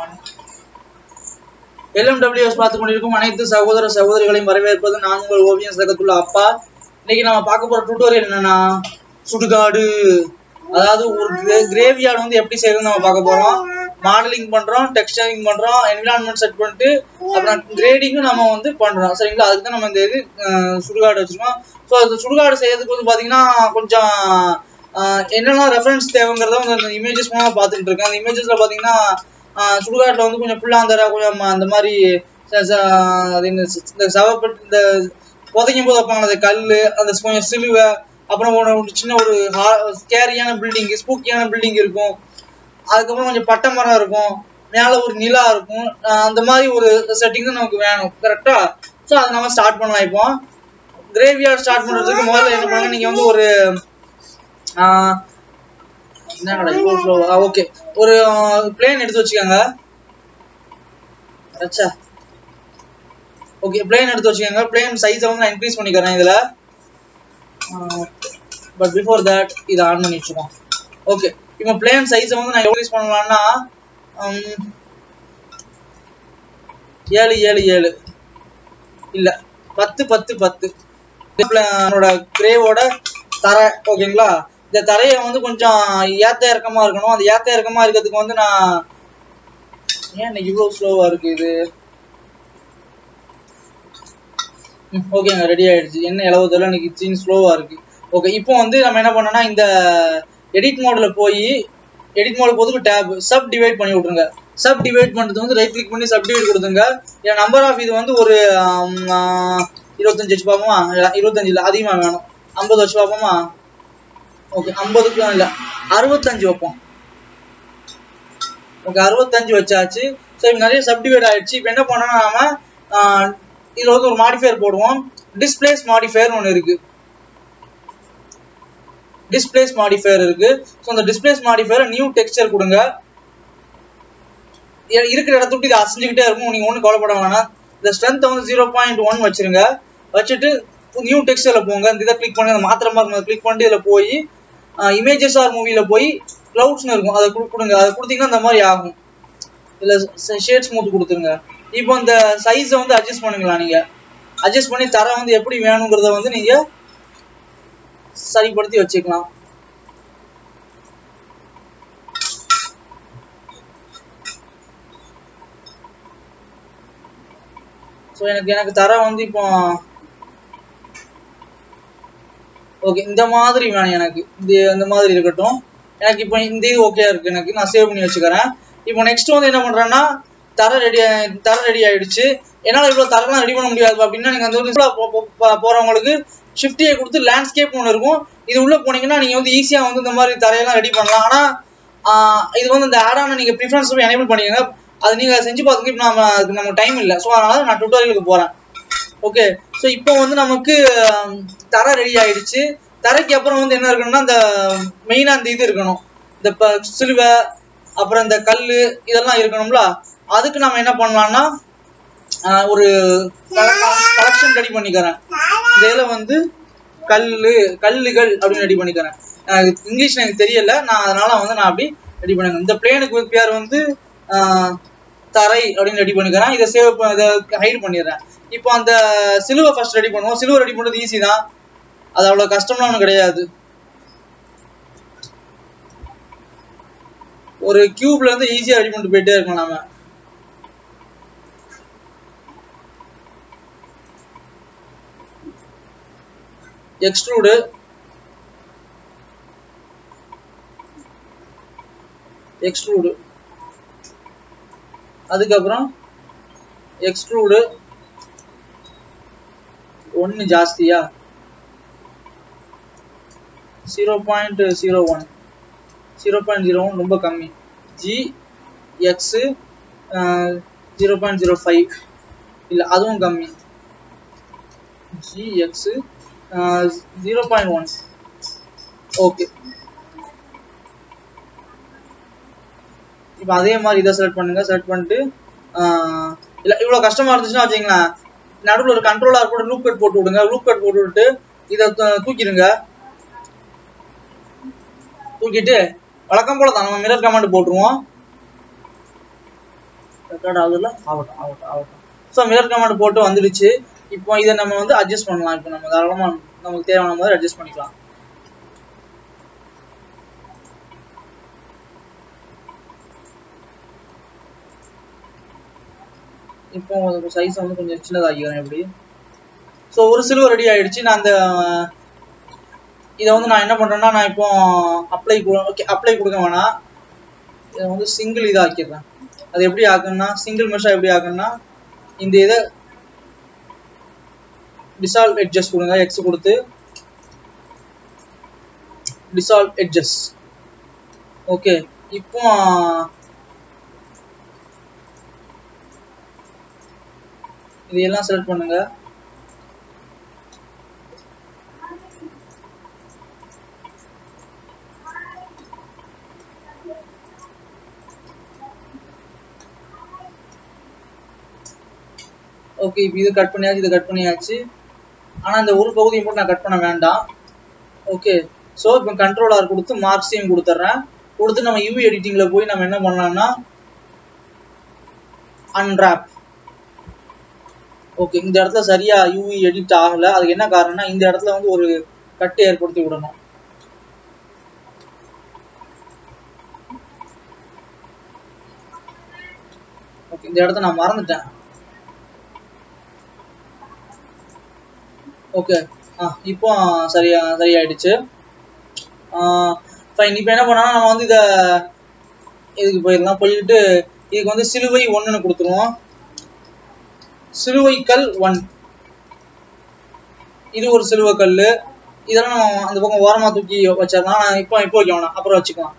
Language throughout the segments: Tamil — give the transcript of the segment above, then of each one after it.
LMWS பார்த்து கொண்டிருக்கும் அனைத்து சகோதர சகோதரிகளையும் வரவேற்பது நான் உங்கள் ஓவியம் சகத்துள்ள அப்பா. இன்னைக்கு நம்ம பார்க்க போற டியூட்டோரியல் என்னன்னா சுடுகாடு, அதாவது ஒரு கிரேவியார்டு வந்து எப்படி செய்யறது நம்ம பார்க்க போறோம். மாடலிங் பண்றோம், டெக்ஸ்டரிங் பண்றோம், என்விரான்மெண்ட் செட் பண்ணிட்டு அப்புறம் கிரேடிங்கும் நம்ம வந்து பண்றோம். சரிங்களா? அதுக்கு தான் நம்ம இந்த இது சுடுகாடு வச்சிருக்கோம். ஸோ அது சுடுகாடு செய்யறதுக்கு வந்து பாத்தீங்கன்னா கொஞ்சம் என்னென்ன ரெஃபரன்ஸ் தேவைங்கிறத வந்து அந்த இமேஜஸ் மூலமா பார்த்துட்டு இருக்கேன். அந்த இமேஜஸ்ல பாத்தீங்கன்னா சுடுகாட்டில் வந்து கொஞ்சம் புல்லாந்தரா கொஞ்சம் அந்த மாதிரி இந்த சவப்பட்டு இந்த புதைக்கும் போது வைப்பாங்க அந்த கல், அந்த கொஞ்சம் சிலுவை, அப்புறம் ஒரு சின்ன ஒரு ஸ்கேரியான பில்டிங், ஸ்பூக்கியான பில்டிங் இருக்கும். அதுக்கப்புறம் கொஞ்சம் பட்டை மரம் இருக்கும், மேலே ஒரு நிலா இருக்கும். அந்த மாதிரி ஒரு செட்டிங் தான் நமக்கு வேணும். கரெக்டா? ஸோ அதை நம்ம ஸ்டார்ட் பண்ணலாம். இப்போ கிரேவியார்ட் ஸ்டார்ட் பண்ணுறதுக்கு முதல்ல என்ன பண்ணுங்க, நீங்கள் வந்து ஒரு ஓகே ஒரு பிளேன் எடுத்து வச்சுக்கோங்க. ஓகே பிளேன் எடுத்து வச்சுக்கோங்க. பிளேன் சைஸை வந்து நான் இன்க்ரீஸ் பண்ணிக்கிறேன் இதில். பட் பிஃபோர் தட் இதை ஆன் பண்ணி வச்சுக்கோம். ஓகே இப்போ பிளேன் சைஸை வந்து நான் இன்க்ரீஸ் பண்ணலாம்னா 7 7 7 இல்லை 10 10 10 என்னோட கிரேவோட தரை. ஓகேங்களா? இந்த தரையை வந்து கொஞ்சம் ஏத்த இறக்கமா இருக்கணும். அந்த ஏத்த இறக்கமா இருக்கிறதுக்கு வந்து நான் ஏன் இன்னைக்கு இவ்வளவு ஸ்லோவா இருக்கு இது? ஓகேங்க, ரெடி ஆயிடுச்சு. என்ன இலவதில் இன்னைக்கு சீன் ஸ்லோவா இருக்கு. ஓகே இப்போ வந்து நம்ம என்ன பண்ணோம்னா இந்த எடிட் மோட்ல போய் எடிட் மோட் போதுக்கு டேப் சப் டிவைட் பண்ணி விட்டுருங்க. சப் டிவைட் பண்ணுறது வந்து ரைட் கிளிக் பண்ணி சப் டிவைட் கொடுத்துங்க. என் நம்பர் ஆஃப் இது வந்து ஒரு 25 வச்சு பார்ப்போமா? 25 இல்லை, அதிகமாக வேணும். 50 வச்சு பார்ப்போமா? ஓகே 50க்கு இல்லை 65 வைப்போம். ஓகே 65 வச்சாச்சு. ஸோ இப்போ நிறைய சப்டிவைட் ஆயிடுச்சு. இப்போ என்ன பண்ணோம்னா நாம இதில் வந்து ஒரு மாடிஃபயர் போடுவோம். டிஸ்பிளேஸ் மாடிஃபயர் ஒன்று இருக்கு. டிஸ்பிளேஸ் மாடிஃபயர் இருக்கு. ஸோ அந்த டிஸ்பிளேஸ் மாடிஃபயர் நியூ டெக்ஸ்சர் கொடுங்க. இருக்கிற இடத்த விட்டு இதை அசைஞ்சுக்கிட்டே இருக்கும். நீங்கள் ஒன்றும் கவலைப்பட வேணாம். இந்த ஸ்ட்ரென்த்தை வந்து 0.1 வச்சிருங்க. வச்சுட்டு நியூ டெக்ஸ்சரில் போங்க. இந்த இதை கிளிக் பண்ணி அந்த மாத்திரமா இருக்கும் கிளிக் பண்ணிட்டு இதில் போய் இமேஜஸ் ஆர் மூவியில் போய் க்ளவுட்ஸ்னு இருக்கும், அதை கொடுங்க. அதை கொடுத்தீங்கன்னா இந்த மாதிரி ஆகும். இதில் ஷேட் ஸ்மூத் கொடுத்துருங்க. இப்போ இந்த சைஸை வந்து அட்ஜஸ்ட் பண்ணுங்களா? நீங்கள் அட்ஜஸ்ட் பண்ணி தர வந்து எப்படி வேணுங்கிறத வந்து நீங்கள் சரிப்படுத்தி வச்சுக்கலாம். ஸோ எனக்கு தர வந்து இப்போ ஓகே இந்த மாதிரி வேணும். எனக்கு இந்த மாதிரி இருக்கட்டும். எனக்கு இப்போ இந்த இது ஓகே இருக்கு. எனக்கு நான் சேவ் பண்ணி வச்சுக்கிறேன். இப்போ நெக்ஸ்ட் வந்து என்ன பண்றேன்னா தர ரெடி ஆயிடுச்சு. என்னால் இவ்வளோ தரெல்லாம் ரெடி பண்ண முடியாது அப்படின்னா நீங்கள் அந்த போறவங்களுக்கு ஷிஃப்டியை கொடுத்து லேண்ட்ஸ்கேப் ஒன்று இருக்கும். இது உள்ள போனீங்கன்னா நீங்கள் வந்து ஈஸியாக வந்து இந்த மாதிரி தரையெல்லாம் ரெடி பண்ணலாம். ஆனால் இது வந்து இந்த ஆடான நீங்கள் ப்ரிஃபரன்ஸ் போய் எனேபிள் பண்ணிக்கோங்க. அது நீங்கள் செஞ்சு பார்த்துங்க. இப்போ நமக்கு டைம் இல்லை. ஸோ அதனால நான் டுட்டோரியலுக்கு போகிறேன். ஓகே ஸோ இப்போ வந்து நமக்கு தர ரெடி ஆயிடுச்சு. தரைக்கு அப்புறம் வந்து என்ன இருக்கணும்னா இந்த மெயினாக இந்த இது இருக்கணும். இந்த சிலுவை அப்புறம் இந்த கல் இதெல்லாம் இருக்கணும்ல. அதுக்கு நம்ம என்ன பண்ணலாம்னா ஒரு கலெக்ஷன் ரெடி பண்ணிக்கிறேன். இந்த இதில் வந்து கல்லுகள் அப்படின்னு ரெடி பண்ணிக்கிறேன். இங்கிலீஷ் எனக்கு தெரியல, நான் அதனால வந்து நான் அப்படி ரெடி பண்ணிக்கிறேன். இந்த பிளேனுக்கு பேர் வந்து தரை அப்படின்னு ரெடி பண்ணிக்கிறேன். இதை இதை ஹைட் பண்ணிடுறேன். இப்போ அந்த சிலுவை ஃபர்ஸ்ட் ரெடி பண்ணுவோம். சிலுவை ரெடி பண்ணுறது ஈஸி தான், அது அவ்வளோ கஷ்டம்லாம் ஒன்றும் கிடையாது. ஒரு கியூப்ல இருந்து ஈஸியாக ரெடி பண்ணிட்டு போயிட்டே இருக்கோம் நாம. எக்ஸ்ட்ரூடு அதுக்கப்புறம் எக்ஸ்ட்ரூடு 1 ஜாஸ்தியா 0.01 ரொம்ப கம்மி. GX 0.05 இல்லை அதுவும் கம்மி. GX 0.1 okay. இப்போ அதே மாதிரி இதை செலக்ட் பண்ணுங்க. செலக்ட் பண்ணிட்டு இல்லை இவ்வளோ கஷ்டமாக இருந்துச்சுன்னா வச்சுங்களேன், நடுவில் ஒரு கண்ட்ரோலாக கூட லூப் கட் போட்டு விடுங்க. லூப் கட் போட்டு விட்டு இதை தூக்கிடுங்க. தூக்கிட்டு வழக்கம் போல தான் நம்ம மிரர் கமாண்ட் போட்டுருவோம். ரெக்கார்ட் ஆகுதுல, ஆகட்டும் ஆகட்டும் ஆகட்டும். ஸோ மிரர் கமாண்ட் போட்டு வந்துடுச்சு. இப்போ இதை நம்ம வந்து அட்ஜஸ்ட் பண்ணலாம். இப்போ நம்ம தாராளமாக நமக்கு தேவையான மாதிரி அட்ஜஸ்ட் பண்ணிக்கலாம். இப்போ சைஸ் வந்து கொஞ்சம் சின்னதாகிக்கிறேன் எப்படி. ஸோ ஒரு சிலுவை ரெடி ஆயிடுச்சு. நான் அந்த இதை வந்து நான் என்ன பண்ணுறேன்னா, நான் இப்போ அப்ளை கொடுக்க வேணாம். இதை வந்து சிங்கிள் இதாக ஆக்கிடுறேன். அது எப்படி ஆக்கணும்னா, சிங்கிள் மெஷ்ஷாக எப்படி ஆக்கணும்னா, இந்த இதை டிசால்வ் எட்ஜஸ் கொடுங்க. எக்ஸ் கொடுத்து டிசால்வ் எட்ஜஸ். ஓகே, இப்போ இதையெல்லாம் செலக்ட் பண்ணுங்க. ஓகே, இப்போ இது கட் பண்ணியாச்சு, இது கட் பண்ணியாச்சு. ஆனால் இந்த ஒரு பகுதியை மட்டும் நான் கட் பண்ண வேண்டாம். ஓகே, ஸோ இப்போ கண்ட்ரோல் ஆர் கொடுத்து மார்க்ஸையும் கொடுத்துட்றேன். கொடுத்து நம்ம யூவி எடிட்டிங்கில் போய் நம்ம என்ன பண்ணலாம்னா அன்ராப். ஓகே, இந்த இடத்துல சரியா யூவி எடிட் ஆகலை. அதுக்கு என்ன காரணம்னா, இந்த இடத்துல வந்து ஒரு கட்டு ஏற்படுத்தி விடணும். ஓகே, இந்த இடத்த நான் மறந்துட்டேன். ஓகே, இப்போ சரியாயிடுச்சு. ஃபைன். இப்போ என்ன பண்ணோம்னா, நம்ம வந்து இதுக்கு போயிடலாம். போயிட்டு இதுக்கு வந்து சிலுவை 1ன்னு கொடுத்துருவோம். சிலுவை கல் 1. இது ஒரு சிலுவை கல். இதெல்லாம் நம்ம அந்த பக்கம் ஓரமா தூக்கி வச்சிடலாம். இப்போ வைக்க வேணாம், அப்புறம் வச்சுக்கலாம்.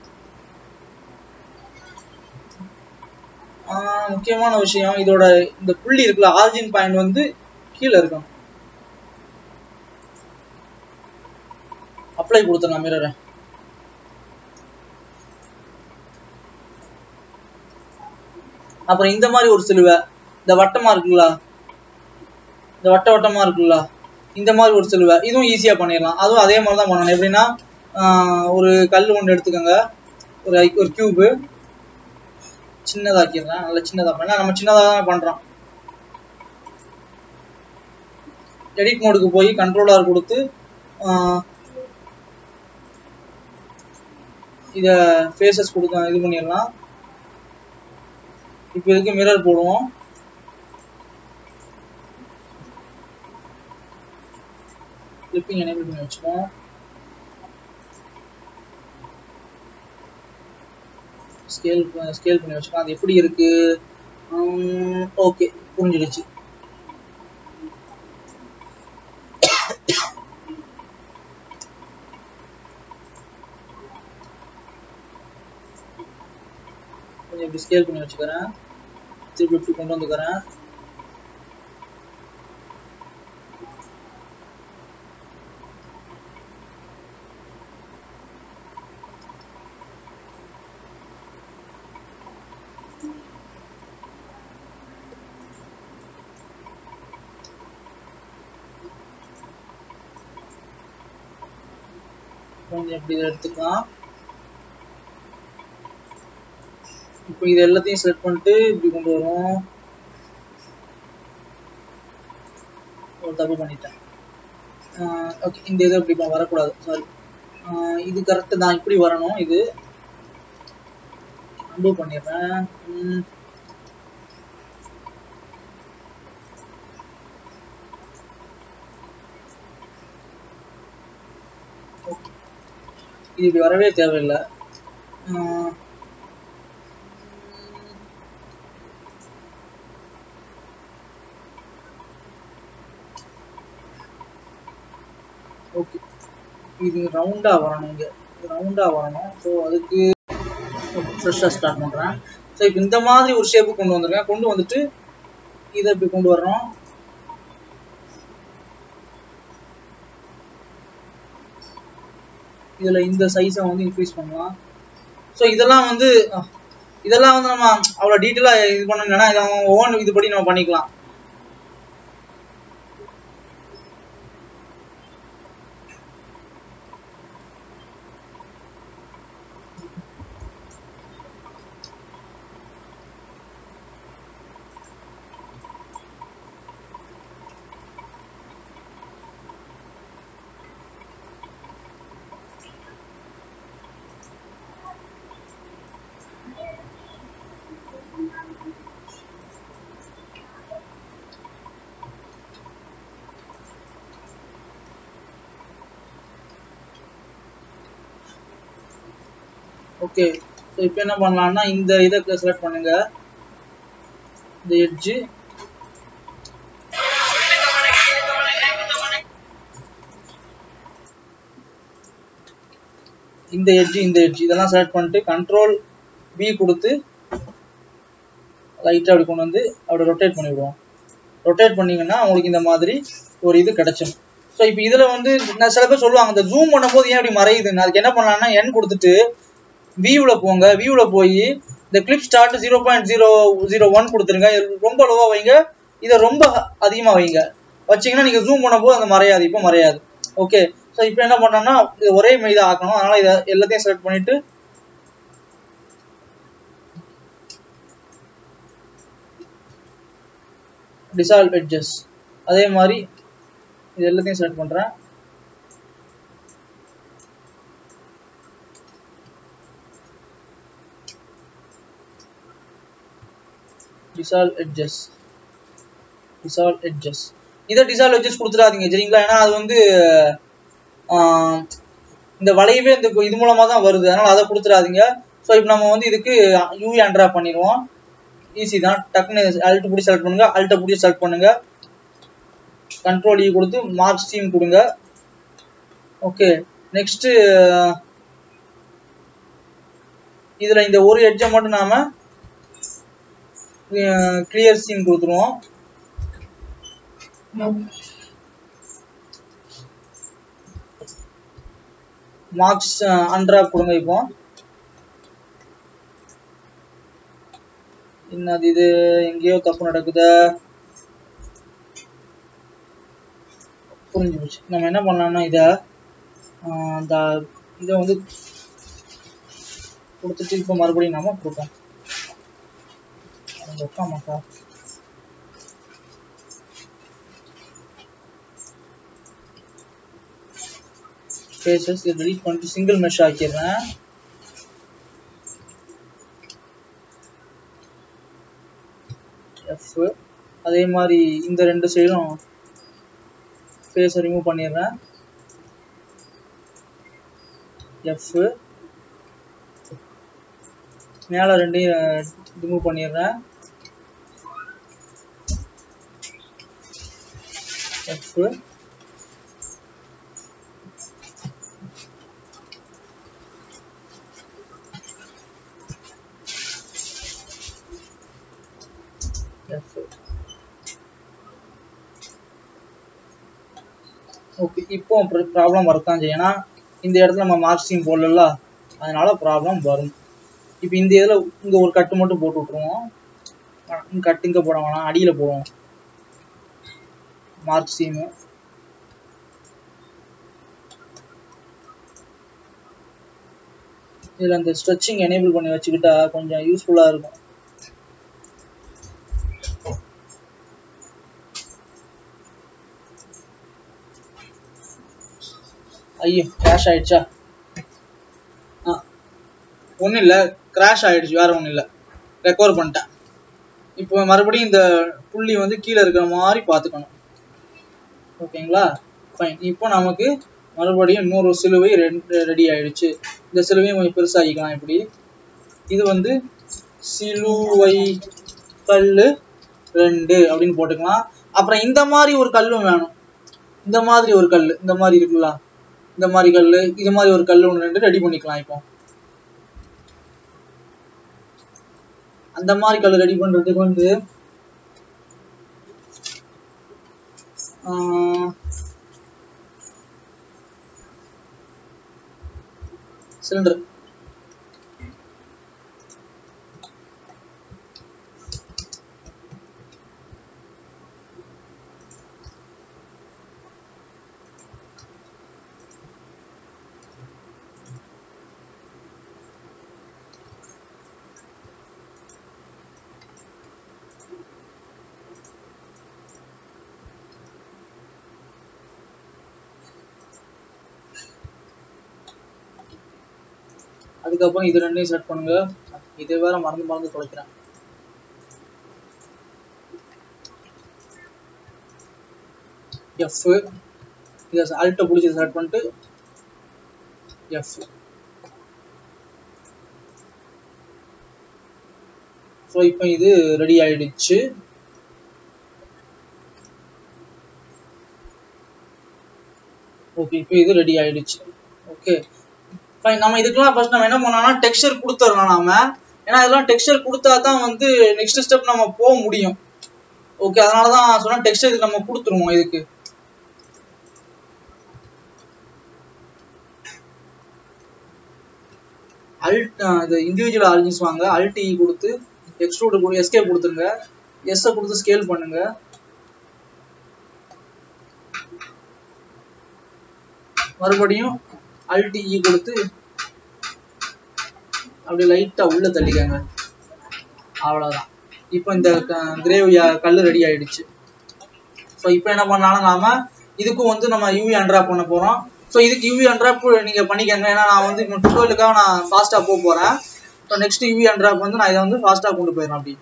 முக்கியமான விஷயம், இதோட இந்த புள்ளி இருக்குல்ல, ஆரிஜின் பாயிண்ட் வந்து கீழே இருக்கும். அப்ளை கொடுத்துடலாம் மிரரை. அப்புறம் இந்த மாதிரி ஒரு சிலுவை, இந்த வட்டமா இருக்குல்ல, இந்த வட்டமா இருக்குல்ல, இந்த மாதிரி ஒரு சிலுவை, இதுவும் ஈஸியா பண்ணிடலாம். அதுவும் அதே மாதிரி தான் பண்ணணும். எப்படின்னா, ஒரு கல் ஒன்று எடுத்துக்கோங்க, ஒரு கியூபு சின்னதாக்கிடுறேன். நல்ல சின்னதா பண்ண, நம்ம சின்னதாக தான் பண்றோம். எடிட் மோடுக்கு போய் கண்ட்ரோல் ஆர் கொடுத்து இத ஃபேஸஸ் கொடுக்க இது பண்ணிடலாம். இப்போ இதுக்கு மிரர் போடுவோம். கிளிப்பிங் எனேபிள் பண்ணி வச்சுப்போம். ஸ்கேல் பண்ணி வச்சுக்கலாம். அது எப்படி இருக்கு? ஓகே, புரிஞ்சிடுச்சு. கொஞ்சம் இப்படி ஸ்கேல் பண்ணி வச்சுக்கிறேன். திருப்பி இப்படி கொண்டு வந்துக்கிறேன். கொஞ்சம் இப்படி எடுத்துக்கலாம். இப்போ இது எல்லாத்தையும் செலக்ட் பண்ணிட்டு இப்படி கொண்டு வரும். ஒரு தப்பு பண்ணிட்டேன். ஓகே, இந்த இது இப்படி வரக்கூடாது, சாரி. இது கரெக்டு தான், இப்படி வரணும். இது அன்டூ பண்ணிடுறேன். இது இப்படி வரவே தேவையில்லை. ஓகே, இது ரவுண்டா வரணும். இங்கே ரவுண்டா வரணும். ஸோ அதுக்கு ஃப்ரெஷ்ஷாக ஸ்டார்ட் பண்ணுறேன். ஸோ இப்போ இந்த மாதிரி ஒரு ஷேப்பு கொண்டு வந்துருக்கேன். கொண்டு வந்துட்டு இதை இப்படி கொண்டு வரணும். இதில் இந்த சைஸை வந்து இன்க்ரீஸ் பண்ணலாம். ஸோ இதெல்லாம் வந்து நம்ம அவ்வளோ டீட்டெயிலாக இது பண்ணணும்னா இதை ஒவ்வொன்று இதுபடி நம்ம பண்ணிக்கலாம். ஓகே, ஸோ இப்போ என்ன பண்ணலாம்னா இந்த இதை செலக்ட் பண்ணுங்க, இந்த எட்ஜு, இந்த எட்ஜ் இதெல்லாம் செலக்ட் பண்ணிட்டு கண்ட்ரோல் பி கொடுத்து லைட்டாக அப்படி கொண்டு வந்து அப்படி ரொட்டேட் பண்ணிவிடுவோம். ரொட்டேட் பண்ணிங்கன்னா உங்களுக்கு இந்த மாதிரி ஒரு இது கிடைச்சிடும். ஸோ இப்போ இதில் வந்து நான் சில பேர் சொல்லுவாங்க இந்த ஜூம் பண்ணும்போது ஏன் அப்படி மறையுதுன்னு. அதுக்கு என்ன பண்ணலாம்னா என் கொடுத்துட்டு வியூவில் போங்க, வியூவில் போய் இந்த கிளிப் ஸ்டார்ட் 0.001 கொடுத்துருங்க. ரொம்ப லோவாக வைங்க, இதை ரொம்ப அதிகமாக வைங்க. வச்சிங்கன்னா நீங்கள் ஜூம் பண்ணும்போது அந்த மறையாது, இப்போ மறையாது. ஓகே, ஸோ இப்போ என்ன பண்ணோம்னா இது ஒரே இதாக ஆக்கணும். அதனால் இதை எல்லாத்தையும் செலக்ட் பண்ணிவிட்டு டிசால்வ் எட்ஜஸ், அதே மாதிரி இது எல்லாத்தையும் செலக்ட் பண்ணுறேன். டிசால்வ் எட்ஜஸ் இதை டிசால்வ் எட்ஜஸ் கொடுத்துடாதீங்க சரிங்களா, ஏன்னா அது வந்து இந்த வளையவே இந்த இது மூலமாக தான் வருது, அதனால் அதை கொடுத்துடாதீங்க. ஸோ இப்போ நம்ம வந்து இதுக்கு யூவி அண்ட்ரா பண்ணிடுவோம். ஈஸி தான், டக்குன்னு அல்ட் பிடிச்சி செலக்ட் பண்ணுங்க, அல்ட்டை பிடிச்சி செலக்ட் பண்ணுங்க, கண்ட்ரோல் இ கொடுத்து மார்க் ஸ்டீம் கொடுங்க. ஓகே, நெக்ஸ்ட் இதில் இந்த ஒரு எட்ஜை மட்டும் நாம கிளியர் சீன் கொடுத்துருவோம். மார்க்ஸ் அன்ட்ராப் கொடுங்க. இப்போ என்னது இது, எங்கேயோ தப்பு நடக்குது, புரிஞ்சு போச்சு. நம்ம என்ன பண்ணலாம்னா இதை வந்து கொடுத்துட்டு இப்போ மறுபடியும் நாம கொடுப்போம். வைக்காமாக்கா ஃபேஸஸ் டெலீட் பண்ணிட்டு சிங்கிள் மெஷ் ஆக்கிடுறேன். எஃப், அதே மாதிரி இந்த ரெண்டு சைடும் ஃபேஸை ரிமூவ் பண்ணிடுறேன். எஃப், மேலே ரெண்டையும் ரிமூவ் பண்ணிடுறேன். எஃப், ஓகே, இப்போ ப்ராப்ளம் வரத்தான் செய்யும், ஏன்னா இந்த இடத்துல நம்ம மார்க்ஸிங் போடல, அதனால ப்ராப்ளம் வரும். இப்போ இந்த இதில் இங்கே ஒரு கட்டு மட்டும் போட்டு விட்ருவோம். கட்டு இங்கே போட வேணாம், அடியில் போடுவோம் மார்க் சீமு. இதில் அந்த ஸ்ட்ரெச்சிங் எனேபிள் பண்ணி வச்சுக்கிட்டா கொஞ்சம் யூஸ்ஃபுல்லாக இருக்கும். ஐயோ கிராஷ் ஆயிடுச்சா? ஒன்றும் இல்லை, கிராஷ் ஆயிடுச்சு, வேற ஒன்றும் இல்லை, ரெக்கவர் பண்ணிட்டேன். இப்போ மறுபடியும் இந்த புள்ளி வந்து கீழே இருக்கிற மாதிரி பார்த்துக்கணும். ஓகேங்களா, ஃபைன். இப்போ நமக்கு மறுபடியும் இன்னொரு சிலுவை ரெடி ஆயிடுச்சு. இந்த சிலுவையும் கொஞ்சம் பெருசாகிக்கலாம். இப்படி இது வந்து சிலுவை கல் 2 அப்படின்னு போட்டுக்கலாம். அப்புறம் இந்த மாதிரி ஒரு கல்லும் வேணும், இந்த மாதிரி ஒரு கல், இந்த மாதிரி இருக்குங்களா, இந்த மாதிரி கல், இது மாதிரி ஒரு கல் 1 2 ரெடி பண்ணிக்கலாம். இப்போ அந்த மாதிரி கல் ரெடி பண்றதுக்கு வந்து சிலிண்டர் அதுக்கப்புறம் இது ரெண்டையும் செட் பண்ணுங்க. இதை வேற மறந்து தொலைக்கிறேன். எஃப், இதை அல்ட்டை பிடிச்சி செட் பண்ணிட்டு எஃப், ஸோ இப்போ இது ரெடி ஆயிடுச்சு. ஓகே, இப்போ இது ரெடி ஆயிடுச்சு. Okay fine. நம்ம இதுக்கெல்லாம் ஃபர்ஸ்ட் நம்ம என்ன பண்ணோம்னா டெக்ஸ்சர் கொடுத்துடலாம் நாம. ஏன்னா இதெல்லாம் டெக்ஸ்சர் கொடுத்தா தான் வந்து நெக்ஸ்ட் ஸ்டெப் நம்ம போக முடியும். ஓகே, அதனால தான் சொன்னா டெக்ஸ்சர் இது நம்ம கொடுத்துருவோம். இதுக்கு அல்ட் இது இண்டிவிஜுவல் ஆரிஜின்ஸ் வாங்க, அல்ட் இ கொடுத்து எக்ஸ்ட்ரூட் எஸ்கேப் கொடுத்துருங்க, எஸ் கொடுத்து ஸ்கேல் பண்ணுங்க. மறுபடியும் அல்ட் இ கொடுத்து அப்படி லைட்டா உள்ள தள்ளிக்கங்க. அவ்வளவுதான். இப்போ இந்த கிரேவ் கல் ரெடி ஆயிடுச்சு. ஸோ இப்போ என்ன பண்ணாலும் நாம இதுக்கும் வந்து நம்ம யூவி அன்ட்ராப் பண்ண போறோம். ஸோ இதுக்கு யூவி அன்ட்ராப் நீங்க பண்ணிக்கங்க. ஏன்னா நான் வந்து இப்போ டுட்டோரியலுக்காக நான் ஃபாஸ்டா போக போறேன். ஸோ நெக்ஸ்ட் யூவி அன்ட்ராப் வந்து நான் இதை வந்து ஃபாஸ்டா கொண்டு போயிடுறேன். அப்படி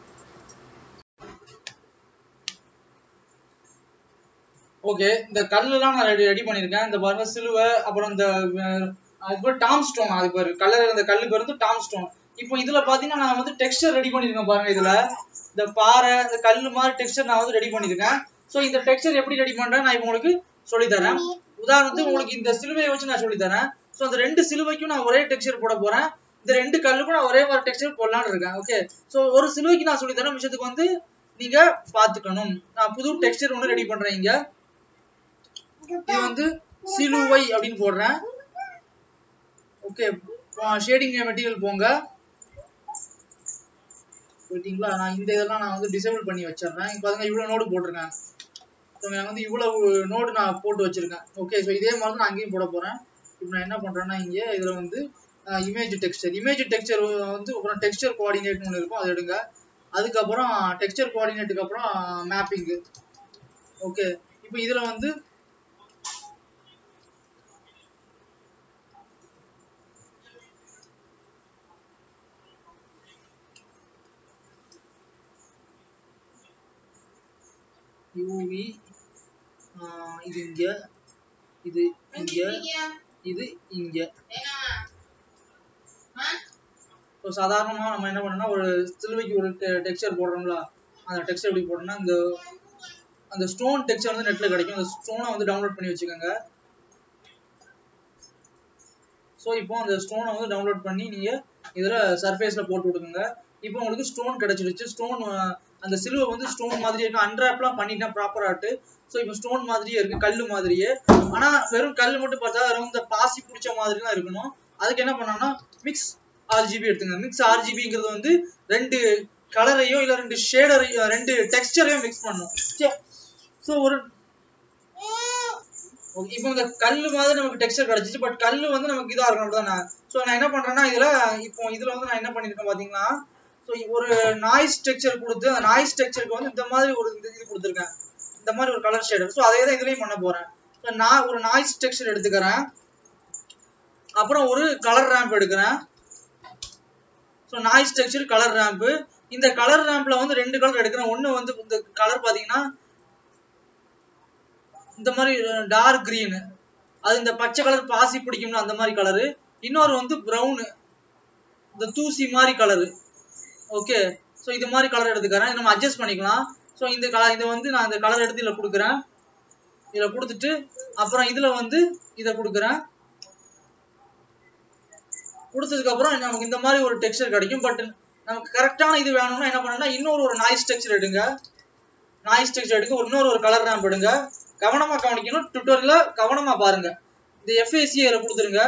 ஓகே, இந்த கல்லுலாம் நான் ரெடி பண்ணியிருக்கேன். இந்த பாருங்க சிலுவை, அப்புறம் இந்த அதுக்கு டாம் ஸ்டோன், அதுக்கு பேரு கலர், அந்த கல்லு பேர் வந்து டாம் ஸ்டோன். இப்போ இதுல பாத்தீங்கன்னா நான் வந்து டெக்ஸ்டர் ரெடி பண்ணிருக்கேன் பாருங்க. இதுல இந்த பாறை, இந்த கல்லு மாதிரி டெக்ஸ்டர் நான் வந்து ரெடி பண்ணிருக்கேன். ஸோ இந்த டெக்ஸ்டர் எப்படி ரெடி பண்றேன் நான் இப்போ உங்களுக்கு சொல்லி தரேன். உதாரணத்துக்கு உங்களுக்கு இந்த சிலுவையை வச்சு நான் சொல்லி தரேன். ஸோ அந்த ரெண்டு சிலுவைக்கும் நான் ஒரே டெக்ஸ்டர் போட போறேன். இந்த ரெண்டு கல்லுக்கும் நான் ஒரே மாதிரி டெக்ஸ்டர் போடலான்னு இருக்கேன். ஓகே, ஸோ ஒரு சிலுவைக்கு நான் சொல்லி தரேன், விஷயத்துக்கு வந்து நீங்க பாத்துக்கணும். நான் புது டெக்ஸ்டர் ஒன்று ரெடி பண்றேன். இங்க இது வந்து சிலுவை அப்படின்னு போடுறேன். ஓகே, ஷேடிங் மெட்டீரியல் போங்க. போயிட்டீங்களா? நான் இந்த இதெல்லாம் நான் வந்து டிசேபிள் பண்ணி வச்சிடுறேன். இப்போ பாருங்க இவ்வளவு நோடு போட்டிருக்கேன். ஸோ நான் வந்து இவ்வளவு நோடு நான் போட்டு வச்சிருக்கேன். ஓகே, ஸோ இதே மாதிரி நான் அங்கேயும் போட போறேன். இப்போ நான் என்ன பண்றேன்னா இங்கே இதுல வந்து இமேஜ் டெக்ஸ்டர் வந்து அப்புறம் டெக்ஸ்டர் கோஆர்டினேட்னு ஒன்று இருக்கும், அதை எடுங்க. அதுக்கப்புறம் டெக்ஸ்டர் கோஆர்டினேட்டுக்கு அப்புறம் மேப்பிங். ஓகே, இப்போ இதுல வந்து யூவி இது இங்க, இது இங்க, இது இங்க. ஸோ சாதாரணமாக நம்ம என்ன பண்ணோம்னா ஒரு சிலுவைக்கு ஒரு டெக்ஸ்சர் போடுறோம்ல, அந்த டெக்ஸ்சர் எப்படி போடணும்னா அந்த ஸ்டோன் டெக்ஸ்சர் வந்து நெட்ல கிடைக்கும். அந்த ஸ்டோனை வந்து டவுன்லோட் பண்ணி வச்சுக்கோங்க. ஸோ இப்போ அந்த ஸ்டோனை வந்து டவுன்லோட் பண்ணி நீங்க இதுல சர்ஃபேஸ்ல போட்டு விடுங்க. இப்போ உங்களுக்கு ஸ்டோன் கிடைச்சிருச்சு. ஸ்டோன் அந்த சிலுவை வந்து ஸ்டோன் மாதிரி இருக்கு. அன்ராப்லாம் பண்ணிட்டேன் ப்ராப்பர் ஆட்டு. ஸோ இப்போ ஸ்டோன் மாதிரியே இருக்கு, கல்லு மாதிரியே. ஆனா வெறும் கல் மட்டும் பார்த்தா இந்த பாசி பிடிச்ச மாதிரி தான் இருக்கணும். அதுக்கு என்ன பண்ணோம்னா மிக்ஸ் ஆர்ஜிபி எடுத்துங்க. மிக்ஸ் ஆர்ஜிபிங்கிறது வந்து ரெண்டு கலரையும் இல்ல ரெண்டு ஷேடரையும் ரெண்டு டெக்ஸ்டரையும் மிக்ஸ் பண்ணும். ஸோ ஒரு இப்போ இந்த கல்லு மாதிரி நமக்கு டெக்ஸ்டர் கிடைச்சிச்சு. பட் கல்லு வந்து நமக்கு இதா இருக்கணும் தானே. ஸோ நான் என்ன பண்றேன்னா இதுல வந்து நான் என்ன பண்ணிருக்கேன் பாத்தீங்கன்னா, ஸோ ஒரு நாய்ஸ் டெக்ஸ்சர் கொடுத்து அந்த நாய்ஸ் டெக்ஸ்சருக்கு வந்து இந்த மாதிரி ஒரு இது கொடுத்துருக்கேன், இந்த மாதிரி ஒரு கலர் ஷேடர். ஸோ அதே தான் இதுலயும் பண்ண போறேன். ஸோ நான் ஒரு நாய்ஸ் டெக்ஸ்சர் எடுத்துக்கிறேன், அப்புறம் ஒரு கலர் ரேம்ப் எடுக்கிறேன். So noise texture, colour ramp. இந்த கலர் ரேம்ப்ல வந்து ரெண்டு கலர் எடுக்கிறேன். ஒன்னு வந்து இந்த கலர் பாத்தீங்கன்னா இந்த மாதிரி டார்க் கிரீன், அது இந்த பச்சை கலர் பாசி பிடிக்கும்னா அந்த மாதிரி கலரு. இன்னொரு வந்து ப்ரௌன், இந்த தூசி மாதிரி கலரு. ஓகே, ஸோ இது மாதிரி கலர் எடுத்துக்கிறேன். நம்ம அட்ஜஸ்ட் பண்ணிக்கலாம். ஸோ இந்த கலர் இதை வந்து நான் இந்த கலர் எடுத்து இதில் கொடுக்குறேன். இதில் கொடுத்துட்டு அப்புறம் இதில் வந்து இதை கொடுக்குறேன். கொடுத்ததுக்கு அப்புறம் நமக்கு இந்த மாதிரி ஒரு டெக்ஸ்சர் கிடைக்கும். பட் நமக்கு கரெக்டான இது வேணும்னா என்ன பண்ணணும்னா இன்னொரு ஒரு நாய்ஸ் டெக்ஸ்சர் எடுங்க. நாய்ஸ் டெக்ஸ்சர் எடுங்க, இன்னொரு ஒரு கலர் ரேம்ப் எடுங்க. கவனமா கவனிக்கணும், டுட்டோரியல்ல கவனமா பாருங்க. இந்த எஃப்ஏசி இதில் கொடுத்துருங்க.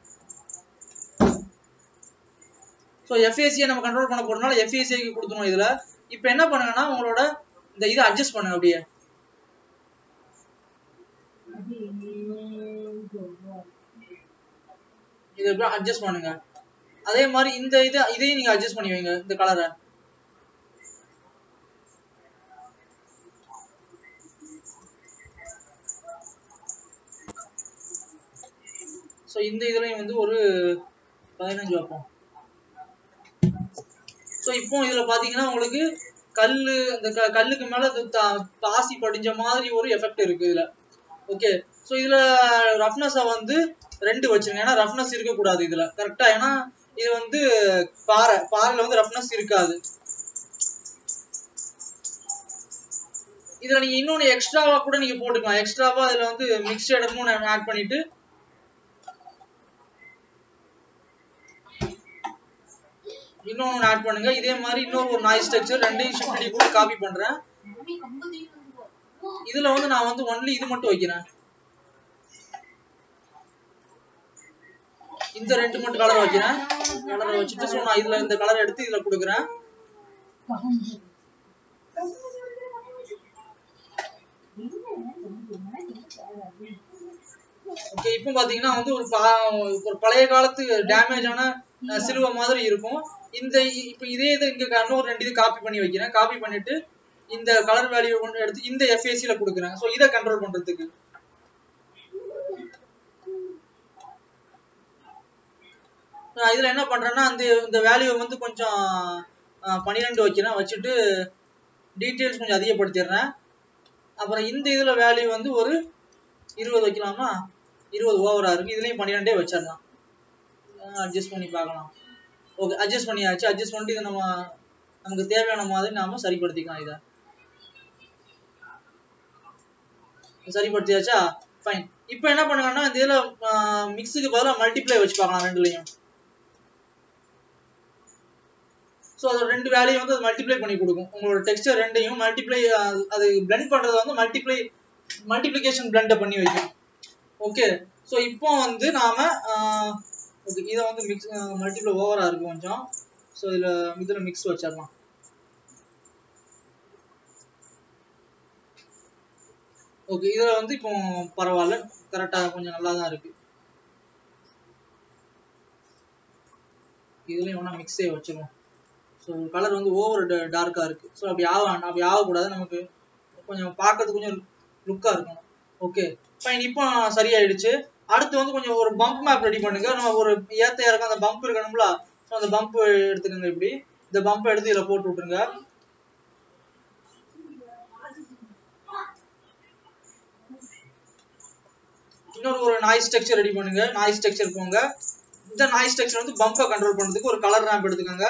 ஸோ எஃப்ஏசியை நம்ம கண்ட்ரோல் பண்ண போறதுனால எஃப்ஏசிக்கு கொடுத்துருவோம் இதுல. இப்போ என்ன பண்ணுங்கன்னா உங்களோட இந்த இதை அட்ஜஸ்ட் பண்ணுங்க. அப்படியே இதை அட்ஜஸ்ட் பண்ணுங்க. அதே மாதிரி இந்த இதையும் நீங்க அட்ஜஸ்ட் பண்ணி வைங்க, இந்த கலரை. ஸோ இந்த இதுலயும் வந்து ஒரு 15 வைப்போம். ஸோ இப்போ இதுல பாத்தீங்கன்னா உங்களுக்கு கல்லு, அந்த கல்லுக்கு மேல பாசி படிஞ்ச மாதிரி ஒரு எஃபெக்ட் இருக்கு இதுல. ஓகே, ஸோ இதுல ரஃப்னஸை வந்து 2 வச்சிருங்க. ஏன்னா ரஃப்னஸ் இருக்கக்கூடாது இதுல கரெக்டா. ஏன்னா இது வந்து பாறையில வந்து ரஃப்னஸ் இருக்காது. இதுல நீங்க இன்னொன்னு எக்ஸ்ட்ராவா கூட நீங்க போட்டுக்கலாம். எக்ஸ்ட்ராவா இதுல வந்து மிக்ஸ் ஷேடரும் ஆட் பண்ணிட்டு இன்னொன்னு ஆட் பண்ணுங்க. இதே மாதிரி இன்னொரு ஒரு நாய்ஸ் டெக்ஸ்சர் ரெண்டையும் ஷிஃப்ட் டி கூட காப்பி பண்றேன். இதுல வந்து நான் வந்து ஒன்லி இது மட்டும் வைக்கிறேன். இந்த ரெண்டு மட்டும் கலர் வைக்கிறேன். கலரை வச்சுட்டு சோ நான் இதுல இந்த கலர் எடுத்து இதுல கொடுக்குறேன். ஓகே, இப்போ பாத்தீங்கன்னா வந்து ஒரு பழைய காலத்து டேமேஜ் ஆன சிலுவை மாதிரி இருக்கும். இந்த இப்போ இதே இது இங்க இன்னொரு ரெண்டு இது காப்பி பண்ணி வைக்கிறேன். காப்பி பண்ணிட்டு இந்த கலர் வேல்யூ கொண்டு எடுத்து இந்த FAC ல கொடுக்குறேன். சோ இதை கண்ட்ரோல் பண்றதுக்கு இதுல என்ன பண்றேன்னா இந்த வேல்யூ வந்து கொஞ்சம் 12 வைக்கிறேன். வச்சுட்டு டீடைல்ஸ் கொஞ்சம் அதிகப்படுத்திடுறேன். அப்புறம் இந்த இதுல வேல்யூ வந்து ஒரு 20 வைக்கலாமா? 20 ஓவரா இருக்கு. இதுலயும் 12 வச்சிடலாம். அட்ஜஸ்ட் பண்ணி பார்க்கலாம். ஓகே, அட்ஜஸ்ட் பண்ணியாச்சு. அட்ஜஸ்ட் பண்ணிட்டு இதை நமக்கு தேவையான மாதிரி நாம சரிப்படுத்திக்கலாம். இதை சரிப்படுத்தியாச்சா? ஃபைன். இப்போ என்ன பண்ணுங்கன்னா இந்த இதுல மிக்ஸுக்கு பதிலாக மல்டிப்ளை வச்சு பார்க்கலாம் ரெண்டுலையும். ஸோ அதோட ரெண்டு வேல்யூ வந்து அது மல்டிப்ளை பண்ணி கொடுக்கும். உங்களோட டெக்ஸ்டர் ரெண்டையும் மல்டிப்ளை அது பிளெண்ட் பண்றது வந்து மல்டிப்ளிகேஷன் பிளெண்டை பண்ணி வைக்கும். ஓகே, ஸோ இப்போ வந்து நாம ஓகே இதை வந்து மிக்ஸ் மல்டிப்ளை ஓவரா இருக்கு கொஞ்சம். ஸோ இதுல மிக்ஸ் வச்சிடலாம். ஓகே, இதுல வந்து இப்போ பரவாயில்ல, கரெக்டா கொஞ்சம் நல்லா தான் இருக்கு. இதுலயும் வேணா மிக்ஸே வச்சிருவோம். ஸோ கலர் வந்து ஓவர் டார்க்கா இருக்கு. ஸோ அப்படி ஆகக்கூடாது. நமக்கு கொஞ்சம் பார்க்கறதுக்கு கொஞ்சம் லுக்கா இருக்கணும். ஓகே ஃபைன், இப்போ சரியாயிடுச்சு. அடுத்து வந்து கொஞ்சம் ஒரு பம்ப் மேப் ரெடி பண்ணுங்க. நம்ம ஒரு ஏத்த இறக்கம் அந்த பம்ப் இருக்கணும்ல. ஸோ அந்த பம்ப் எடுத்துக்கோங்க. இப்படி இந்த பம்ப் எடுத்து இதில் போட்டு விட்டுருங்க. இன்னொரு ஒரு நாய்ஸ் ஸ்ட்ரக்சர் ரெடி பண்ணுங்க. நாய்ஸ் ஸ்ட்ரக்சர் போங்க. இந்த நாய்ஸ் ஸ்ட்ரக்சர் வந்து பம்பை கண்ட்ரோல் பண்றதுக்கு ஒரு கலர் ரேம்ப் எடுத்துக்கோங்க.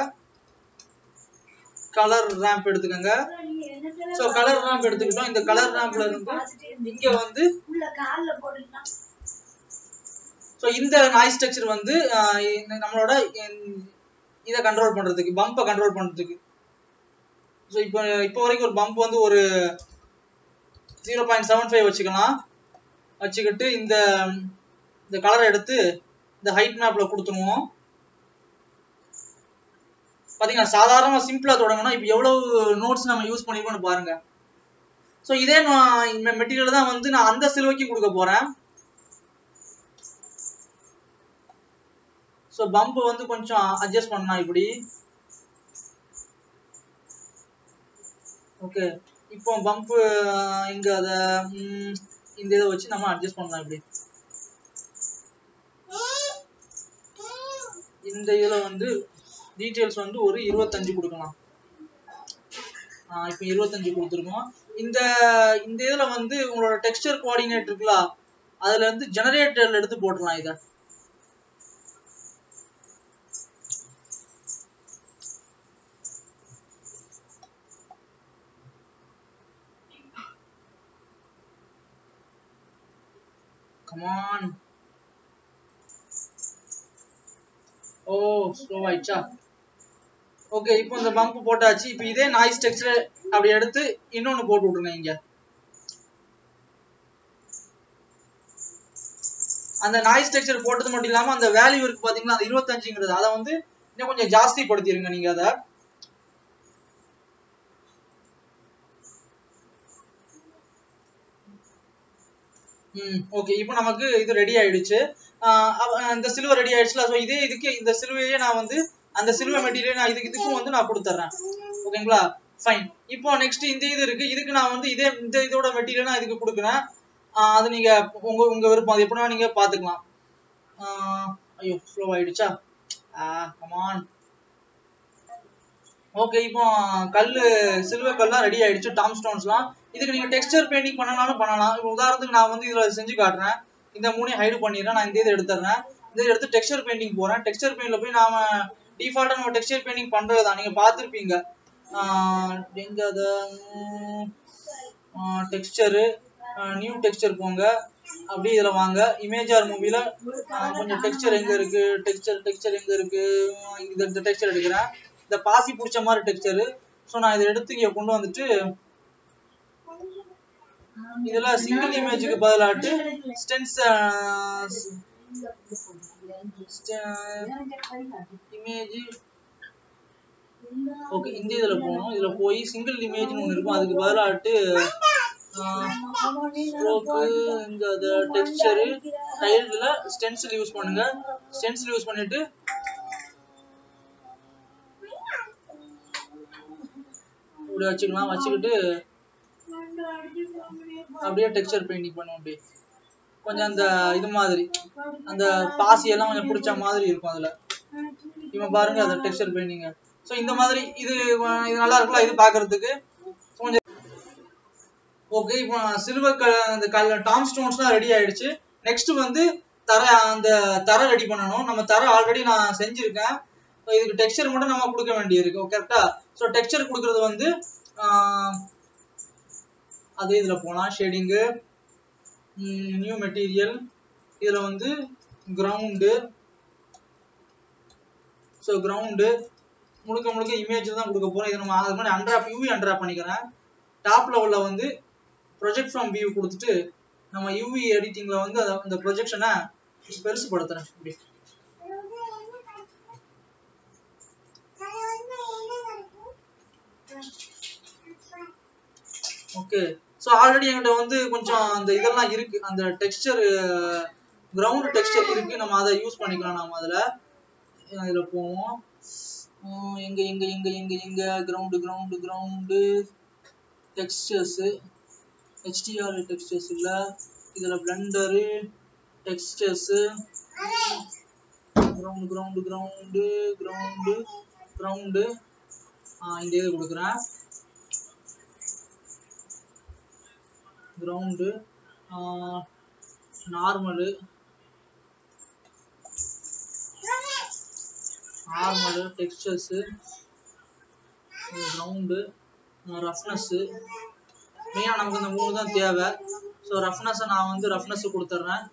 கலர் ரேம்ப் எடுத்துக்கோங்க. சோ கலர் ரேம்ப் எடுத்துக்கிட்டோம். இந்த கலர் ரேம்ப்ல இருந்து இங்க வந்து சோ இந்த நாய்ஸ் ஸ்ட்ரக்சர் வந்து நம்மளோட இத கண்ட்ரோல் பண்றதுக்கு, பம்பை கண்ட்ரோல் பண்றதுக்கு. சோ இப்போ வரைக்கும் ஒரு பம்ப் வந்து ஒரு 0.75 வச்சுக்கலாம். வச்சுக்கிட்டு இந்த கலரை எடுத்து இந்த ஹைட் மேப்ல கொடுத்துருவோம். பாத்தீங்கன்னா சாதாரண சிம்பிளா தொடங்கணும். இப்போ எவ்வளவு நோட்ஸ் நம்ம யூஸ் பண்ணிருக்கோம்னு பாருங்க. ஸோ இதே மெட்டீரியல் தான் வந்து நான் அந்த சிலுவைக்கு கொடுக்க போறேன். ஸோ பம்ப் வந்து கொஞ்சம் அட்ஜஸ்ட் பண்ணலாம் இப்படி. ஓகே, இப்போ பம்ப் இங்க இந்த இதை வச்சு நம்ம அட்ஜஸ்ட் பண்ணலாம் இப்படி. இந்த இதுல வந்து டீடைல்ஸ் வந்து ஒரு 25 கொடுக்கலாம். இப்போ 25 கொடுத்துருக்கோம். இந்த இதுல வந்து உங்களோட டெக்ஸ்டர் கோஆர்டினேட் இருக்குல்ல, அதுல இருந்து ஜெனரேட்டர்ல எடுத்து போடலாம் இத. Come on. ஓ ஸ்லோ ஆயிடுச்சா? ஓகே, இப்போ இந்த பம்ப் போட்டாச்சு. இப்போ இதே நாய்ஸ் டெக்ஸ்டர் அப்படி எடுத்து இன்னொன்னு போட்டு விட்டுருங்க. இங்க அந்த நாய்ஸ் டெக்ஸ்டர் போட்டது மட்டும் இல்லாம அந்த வேல்யூ இருக்கு பாத்தீங்களா, அந்த 25ங்கிறது அதை வந்து இன்னும் கொஞ்சம் ஜாஸ்தி படுத்திருங்க நீங்க அதை. ஓகே, இப்போ நமக்கு இது ரெடி ஆயிடுச்சு. இந்த சிலுவை ரெடி ஆயிடுச்சுல. ஸோ இதுக்கு இந்த சிலுவையே நான் வந்து அந்த சிலுவை மெட்டீரியல் நான் இதுக்கும் வந்து நான் கொடுத்துட்றேன். ஓகேங்களா? ஃபைன். இப்போ நெக்ஸ்ட் இந்த இது இருக்கு. இதுக்கு நான் வந்து இந்த இதோட மெட்டீரியல் நான் இதுக்கு கொடுக்குறேன். அது நீங்க உங்க விருப்பம். அது எப்படின்னா நீங்க பாத்துக்கலாம். ஐயோ ஸ்லோ ஆயிடுச்சா? கமான். ஓகே, இப்போ சில்வர் கல்லாம் ரெடி ஆயிடுச்சு. டாம் ஸ்டோன்ஸ்லாம். இதுக்கு நீங்க டெக்ஸ்டர் பெயிண்டிங் பண்ணனாலும் பண்ணலாம். இப்போ உதாரணத்துக்கு நான் வந்து இதுல செஞ்சு காட்டுறேன். இந்த மூணையும் ஹைடு பண்ணிடுறேன். நான் இந்த இதை எடுத்துறேன். இதை எடுத்து டெக்ஸ்டர் பெயிண்டிங் போறேன். டெக்ஸ்டர் பெயிண்ட்ல போய் நாம டிஃபால்ட்டா நம்ம டெக்ஸ்டர் பெயிண்டிங் பண்றதுதான். நீங்க பாத்துருப்பீங்க. எங்க டெக்ஸ்சர் நியூ டெக்ஸ்சர் போங்க, அப்படியே இதில் வாங்க. இமேஜார் மூவியில் கொஞ்சம் டெக்ஸ்சர் எங்கே இருக்குது, டெக்ஸ்சர் எங்கே இருக்குது, இந்த டெக்ஸ்சர் எடுக்கிறேன். இந்த பாசி பிடிச்ச மாதிரி டெக்ஸ்சரு. ஸோ நான் இதை எடுத்து இங்கே கொண்டு வந்துட்டு இதில் சிங்கிள் இமேஜுக்கு பதிலாட்டு ஸ்டென்ஸ் இமேஜ் ஓகே இந்த இதில் போகணும். இதில் போய் சிங்கிள் இமேஜ்னு ஒன்று இருக்கும், அதுக்கு பதிலாட்டு இந்த டெக்ஸ்சரு டைல்ல ஸ்டென்சில் யூஸ் பண்ணுங்க. ஸ்டென்சில் யூஸ் பண்ணிட்டு இப்படி வச்சுக்கலாம். வச்சுக்கிட்டு அப்படியே டெக்ஸ்சர் பெயிண்டிங் பண்ணுவோம். அப்படியே கொஞ்சம் அந்த இது மாதிரி அந்த பாசி எல்லாம் கொஞ்சம் பிடிச்ச மாதிரி இருக்கும் அதில். இவன் பாருங்க அந்த டெக்ஸ்சர் பெயிண்டிங். ஸோ இந்த மாதிரி இது நல்லா இருக்குல்ல இது பார்க்கறதுக்கு கொஞ்சம். ஓகே, இப்போ சில்வர் அந்த டாம் ஸ்டோன்ஸ்லாம் ரெடி ஆயிடுச்சு. நெக்ஸ்ட் வந்து அந்த தரை ரெடி பண்ணணும். நம்ம தரை ஆல்ரெடி நான் செஞ்சிருக்கேன். இதுக்கு டெக்ஸ்சர் மட்டும் நம்ம கொடுக்க வேண்டியிருக்கு. கரெக்டா? ஸோ டெக்ஸ்சர் கொடுக்கறது வந்து அதே இதில் போகலாம். ஷேடிங்கு, நியூ மெட்டீரியல், இதில் வந்து கிரவுண்டு. ஸோ கிரவுண்டு முழுக்க இமேஜ் தான் கொடுக்க போகிறோம். இது நம்ம அதுக்கு முன்னாடி அன்ட்ராப் யூவி அன்ட்ராப் பண்ணிக்கிறேன். டாப் லெவலில் வந்து ப்ரொஜெக்ட் ஃப்ரம் வியூ கொடுத்துட்டு நம்ம யூவி எடிட்டிங்கில் வந்து அந்த ப்ரொஜெக்ஷனை பெருசுப்படுத்துகிறேன். இப்படி ஓகே. ஸோ ஆல்ரெடி என்கிட்ட வந்து கொஞ்சம் அந்த இதெல்லாம் இருக்கு, அந்த டெக்ஸ்சர் கிரவுண்ட் டெக்ஸ்சர் இருக்கு. நம்ம அதை யூஸ் பண்ணிக்கலாம். நம்ம அதில் போவோம். எங்க எங்க எங்க எங்க எங்க கிரவுண்டு டெக்ஸ்சர்ஸு HDR டெக்ஸ்சர்ஸ் இல்லை, இதில் பிளண்டரு டெக்ஸ்சர்ஸு கிரவுண்டு இந்த இது கொடுக்குறேன். Ground normal textures ground roughness. மெயினாக நமக்கு இந்த 3 தான் தேவை. ஸோ ரஃப்னஸை நான் வந்து ரஃப்னஸ் கொடுத்துட்றேன்.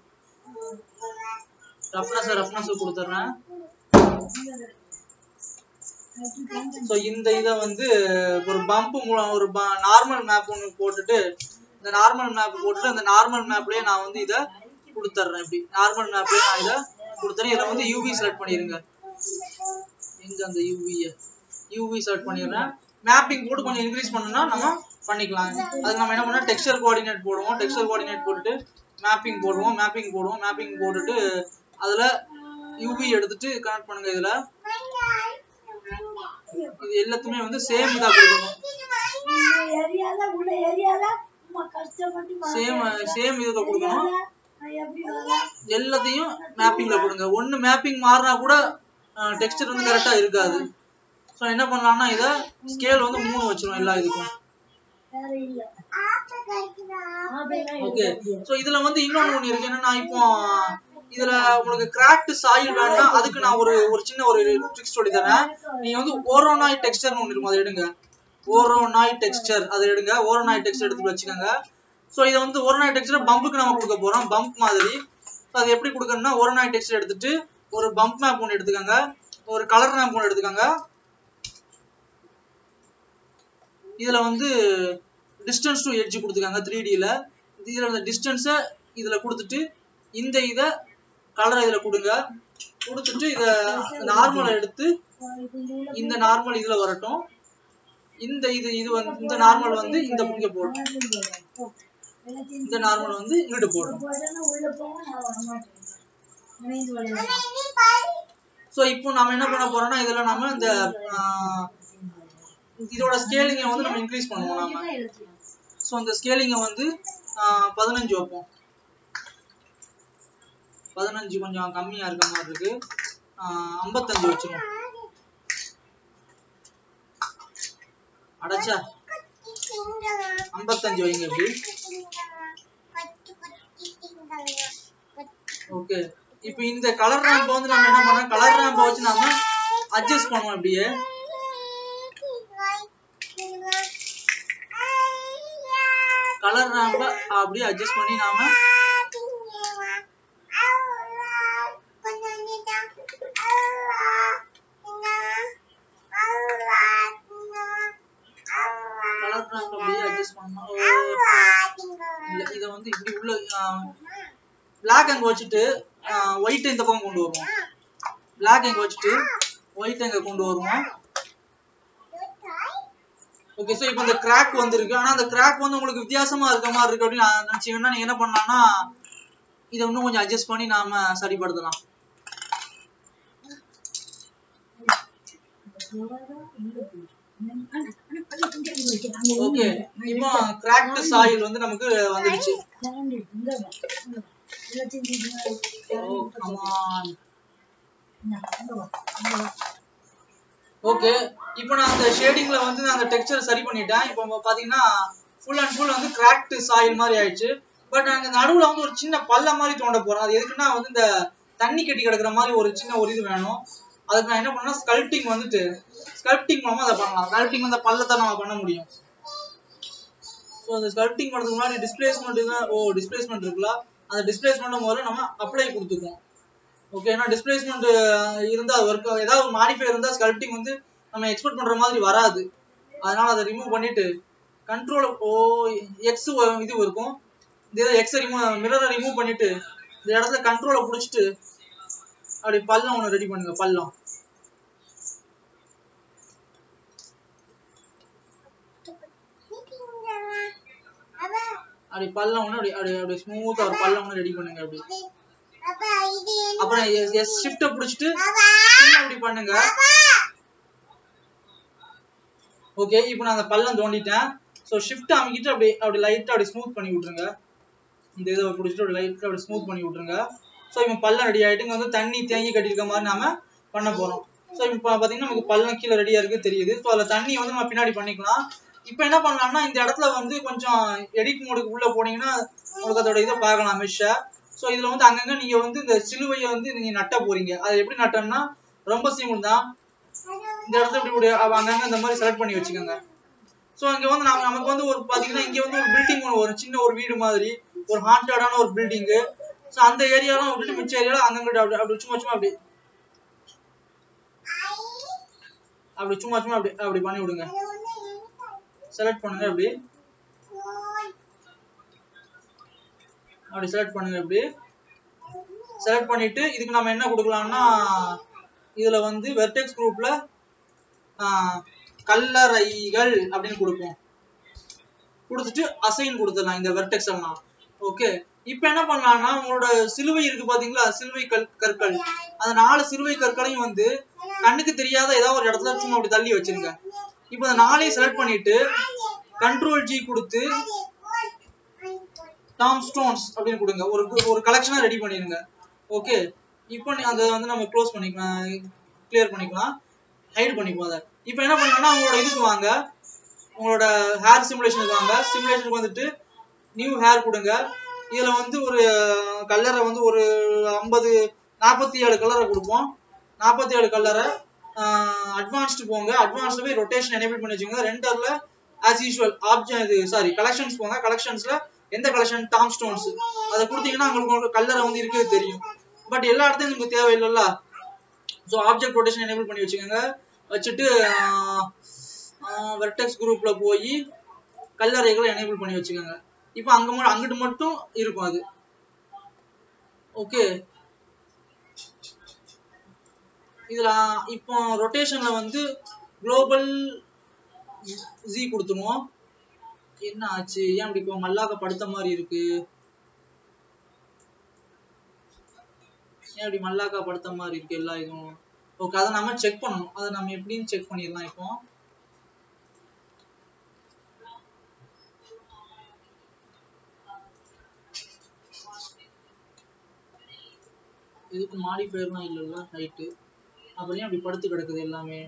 ஸோ இந்த இதை வந்து ஒரு பம்ப் மூலம் ஒரு நார்மல் மேப் ஒன்று போட்டுட்டு அந்த நார்மல் மேப்லேயே நான் வந்து இதை கொடுத்துட்றேன். இப்படி நார்மல் மேப்லேயே நான் இதை கொடுத்துறேன். இதில் வந்து யூவி செலக்ட் பண்ணிடுங்க. எங்கே அந்த யூவி செலக்ட் பண்ணிடுறேன். மேப்பிங் போட்டு கொஞ்சம் இன்க்ரீஸ் பண்ணணும்னா நம்ம பண்ணிக்கலாம். அதுக்கு நம்ம என்ன பண்ணோம், டெக்ஸ்சர் கோஆர்டினேட் போடுவோம். டெக்ஸ்சர் கோஆர்டினேட் போட்டுட்டு மேப்பிங் போட்டுட்டு அதில் யூவி எடுத்துட்டு கனெக்ட் பண்ணுங்க. இதில் இது எல்லாத்துமே வந்து சேம் இதாக கொடுக்கணும். சேம் இதுக்கு கொடுக்கணும். எல்லாத்தையும் மேப்பிங்ல கொடுங்க. ஒன்று மேப்பிங் மாறினா கூட டெக்ஸ்சர் வந்து கரெக்டாக இருக்காது. ஸோ என்ன பண்ணலாம்னா இதை ஸ்கேல் வந்து 3 வச்சிரும் எல்லா இதுக்கும். ஓகே. ஸோ இதில் வந்து இன்னொன்று இருக்கு. என்னன்னா இப்போ இதில் உங்களுக்கு கிராக்ட் சாயில் வேணும்னா அதுக்கு நான் ஒரு சின்ன ஒரு ட்ரிக்ஸ் சொல்லி தரேன். நீங்கள் வந்து ஓரோனாய் டெக்ஸ்சர்னு ஒன்று இருக்கும், அதை எடுங்க. ஓரோனாய் டெக்ஸ்சர் எடுத்து வச்சுக்கோங்க. ஸோ இதை வந்து ஓரோனாய் டெக்ஸ்சர் பம்புக்கு நம்ம கொடுக்க போகிறோம், பம்ப் மாதிரி. ஸோ அது எப்படி கொடுக்கணும்னா ஓரோனாய் டெக்ஸ்சர் எடுத்துட்டு ஒரு பம்ப் மேப் ஒன்று எடுத்துக்கோங்க, ஒரு கலர் மேப் ஒன்று எடுத்துக்கோங்க. இதில் வந்து டிஸ்டன்ஸ் டு எட்ஜ் கொடுத்துக்காங்க 3Dயில். இதில் அந்த டிஸ்டன்ஸை இதில் கொடுத்துட்டு இந்த இதை கலரை இதில் கொடுத்துட்டு இதை நார்மலை எடுத்து இந்த நார்மல் இதில் வரட்டும். இது வந்து இந்த நார்மல் வந்து இந்த இங்கே போடணும், இந்த நார்மல் வந்து இங்கிட்டு போடணும். ஸோ இப்போ நம்ம என்ன பண்ண போறோம்னா இதில் நம்ம இந்த இதோட ஸ்கேலிங்கை வந்து நம்ம இன்க்ரீஸ் பண்ணுவோம். நாம ஸோ அந்த ஸ்கேலிங்கை வந்து 15 வைப்போம். 15 கொஞ்சம் கம்மியாக இருக்க மாதிரி இருக்கு. 55 வச்சிருவோம். அடைச்சா 55 வைங்க. எப்படி ஓகே. இப்போ இந்த கலர் ரேம்பை வந்து நம்ம என்ன பண்ணோம், கலர் ரேம்பை வச்சு நாம அட்ஜஸ்ட் பண்ணுவோம். அப்படியே கலர் நம்ம அப்படியே அட்ஜஸ்ட் பண்ணி நாம அப்படியே அட்ஜஸ்ட் பண்ணணும். இதை வந்து இப்படி உள்ள பிளாக் அங்க வச்சுட்டு ஒயிட் இந்த பக்கம் கொண்டு வருவோம். பிளாக் அங்க வச்சுட்டு ஒயிட் அங்க கொண்டு வருவோம். ஓகே, ஸோ இப்போ இந்த கிராக் வந்துருக்கு. ஆனால் அந்த கிராக் வந்து உங்களுக்கு வித்தியாசமா இருக்க மாதிரி இருக்கு அப்படின்னு நினைச்சீங்கன்னா நீங்க என்ன பண்ணலாம்னா இதை இன்னும் கொஞ்சம் அட்ஜஸ்ட் பண்ணி நாம சரிப்படுத்தலாம். ஓகே, இப்போ கிராக்ட் சாயில் வந்து நமக்கு வந்துடுச்சு. ஓகே, இப்போ நான் அந்த ஷேடிங்ல வந்து நான் அந்த டெக்ஸ்சர் சரி பண்ணிட்டேன். இப்போ பாத்தீங்கன்னா ஃபுல் அண்ட் ஃபுல் வந்து கிராக்ட் சாயில் மாதிரி ஆயிடுச்சு. பட் நாங்க நடுவுல வந்து ஒரு சின்ன பள்ள மாதிரி தோண்ட போறோம். அது எதுக்குன்னா வந்து இந்த தண்ணி கட்டி கிடக்குற மாதிரி ஒரு சின்ன ஒரு இது வேணும். அதுக்கு நான் என்ன பண்ணேன்னா ஸ்கல்ப்டிங் வந்துட்டு ஸ்கல்ப்டிங் மூலமா அதை பண்ணலாம். ஸ்கல்ப்டிங் அந்த பள்ளத்தை நம்ம பண்ண முடியும். ஸோ அந்த ஸ்கல்ப்டிங் பண்ணுறதுக்கு முன்னாடி டிஸ்பிளேஸ்மெண்ட் இருக்குல்ல, அந்த டிஸ்பிளேஸ்மெண்ட் முதல்ல நம்ம அப்ளை கொடுத்துக்குவோம். ஓகே, ஏன்னா டிஸ்பிளேஸ்மெண்ட் இருந்தால் ஒர்க் ஏதாவது ஒரு மாடிஃபை இருந்தால் ஸ்கல்ப்டிங் வந்து நம்ம எக்ஸ்பெக்ட் பண்ணுற மாதிரி வராது. அதனால அதை ரிமூவ் பண்ணிட்டு கண்ட்ரோல் எக்ஸ் இது இருக்கும். இந்த எக்ஸை மிரரை ரிமூவ் பண்ணிட்டு இந்த இடத்துல கண்ட்ரோலை பிடிச்சிட்டு அப்படி பள்ளம் ஒன்று ரெடி பண்ணுங்க. பள்ளம் அப்படி பள்ளம் ஒன்று அப்படி ஸ்மூத்தா ஒரு பள்ளம் ஒன்று ரெடி பண்ணுங்க. அப்படி அப்புறம் ஷிஃப்ட்டை பிடிச்சிட்டு அப்படி பண்ணுங்க. ஓகே, இப்போ நான் அந்த பள்ளம் தோண்டிட்டேன். ஸோ ஷிஃப்ட் அமைக்கிட்டு அப்படி லைட்டாக அப்படி ஸ்மூத் பண்ணி விட்ருங்க. இந்த இதை பிடிச்சிட்டு அப்படி லைட்டாக அப்படி ஸ்மூத் பண்ணி விட்ருங்க. ஸோ இப்போ பள்ளம் ரெடி ஆகிட்டு இங்கே வந்து தண்ணி தேங்கி கட்டியிருக்க மாதிரி நாம பண்ண போகிறோம். ஸோ இப்போ பார்த்தீங்கன்னா நமக்கு பள்ளம் கீழே ரெடியாக இருக்குது தெரியுது. ஸோ அதில் தண்ணி வந்து நம்ம பின்னாடி பண்ணிக்கலாம். இப்போ என்ன பண்ணலாம்னா இந்த இடத்துல வந்து கொஞ்சம் எடிட் மோடுக்கு உள்ளே போனீங்கன்னா உங்களுக்கு அதோட இதை பார்க்கலாம் மெஷ்ஷை. ஸோ இதில் வந்து அங்கங்கே நீங்கள் வந்து இந்த சிலுவையை வந்து நீங்கள் நட்ட போகிறீங்க. அது எப்படி நட்டோம்னா ரொம்ப சிம்பிள் தான். இந்த இடத்துல இப்படி அங்கங்கே இந்த மாதிரி செலக்ட் பண்ணி வச்சுக்கோங்க. ஸோ இங்கே வந்து நமக்கு வந்து ஒரு பார்த்தீங்கன்னா இங்கே வந்து ஒரு பில்டிங் ஒரு சின்ன ஒரு வீடு மாதிரி ஒரு ஹாண்டடான ஒரு பில்டிங்கு. ஸோ அந்த ஏரியாலாம் விட்டுட்டு மிச்ச ஏரியாவில் அங்கங்கிட்ட அப்படி சும்மா அப்படி பண்ணி விடுங்க. செலக்ட் பண்ணுங்க. அப்படி செலக்ட் பண்ணுங்க. அப்படி செலக்ட் பண்ணிட்டு இதுக்கு நம்ம என்ன கொடுக்கலாம்னா இதுல வந்து வெர்டெக்ஸ் குரூப்ல கல்லறைகள் அப்படின்னு கொடுப்போம். கொடுத்துட்டு அசைன் கொடுத்துடலாம் இந்த வெர்டெக்ஸ் எல்லாம். ஓகே, இப்போ என்ன பண்ணலாம்னா உங்களோட சிலுவை இருக்கு பாத்தீங்களா, சிலுவை கற்கள், அந்த 4 சிலுவை கற்களையும் வந்து கண்ணுக்கு தெரியாத ஏதாவது ஒரு இடத்துல சும்மா அப்படி தள்ளி வச்சிருங்க. இப்போ அந்த 4ஐயும் செலக்ட் பண்ணிட்டு கண்ட்ரோல் G கொடுத்து டாம் ஸ்டோன்ஸ் அப்படின்னு கொடுங்க. ஒரு கலெக்ஷனா ரெடி பண்ணிருங்க. ஓகே, இப்போ அதை வந்து நம்ம க்ளோஸ் பண்ணிக்கலாம், கிளியர் பண்ணிக்கலாம், ஹைட் பண்ணிக்குவோம். அதை இப்போ என்ன பண்ணலாம்னா உங்களோட இதுக்கு வாங்க, உங்களோட ஹேர் சிமுலேஷனுக்கு வாங்க. சிமுலேஷனுக்கு வந்துட்டு நியூ ஹேர் கொடுங்க. இதுல வந்து ஒரு கலரை வந்து ஒரு 47 கலரை கொடுப்போம். 47 கலரை அட்வான்ஸ்டு போங்க. அட்வான்ஸ்ல போய் ரொட்டேஷன் எனேபிள் பண்ணி வச்சுக்கோங்க. ரெண்டர்ல ஆஸ் யூஷுவல் கலெக்ஷன்ஸ் போங்க. கலெக்ஷன்ஸ்ல எந்த கலெக்ஷன் டாம் ஸ்டோன்ஸ் அதை கொடுத்தீங்கன்னா உங்களுக்கு கலரை வந்து இருக்கிறது தெரியும். பட் எல்லா இடத்தையும் உங்களுக்கு தேவையில்லைல்ல. ஸோ ஆப்ஜெக்ட் ரொட்டேஷன் எனேபிள் பண்ணி வச்சுக்கோங்க. வச்சுட்டு வெர்டெக்ஸ் குரூப்ல போய் கல்லறைகளை எனேபிள் பண்ணி வச்சுக்கோங்க. இப்போ அங்கிட்டு மட்டும் இருக்கும் அது. ஓகே, இதுல இப்போ ரொட்டேஷன்ல வந்து குளோபல் Z கொடுத்துருவோம். என்ன ஆச்சு, ஏன் இப்படி இப்போ மல்லாக்க படுத்த மாதிரி இருக்கு, ஏன் இப்படி மல்லாக்கா படுத்த மாதிரி இருக்கு எல்லா இதுவும். ஓகே, அதை நம்ம செக் பண்ணணும். அதை நம்ம எப்படின்னு செக் பண்ணிடலாம். இப்போ இதுக்கு மாடிஃபயர்லாம் இல்லைல்ல, ஹைட்டு அப்புறம் அப்படி படுத்து கிடக்குது எல்லாமே.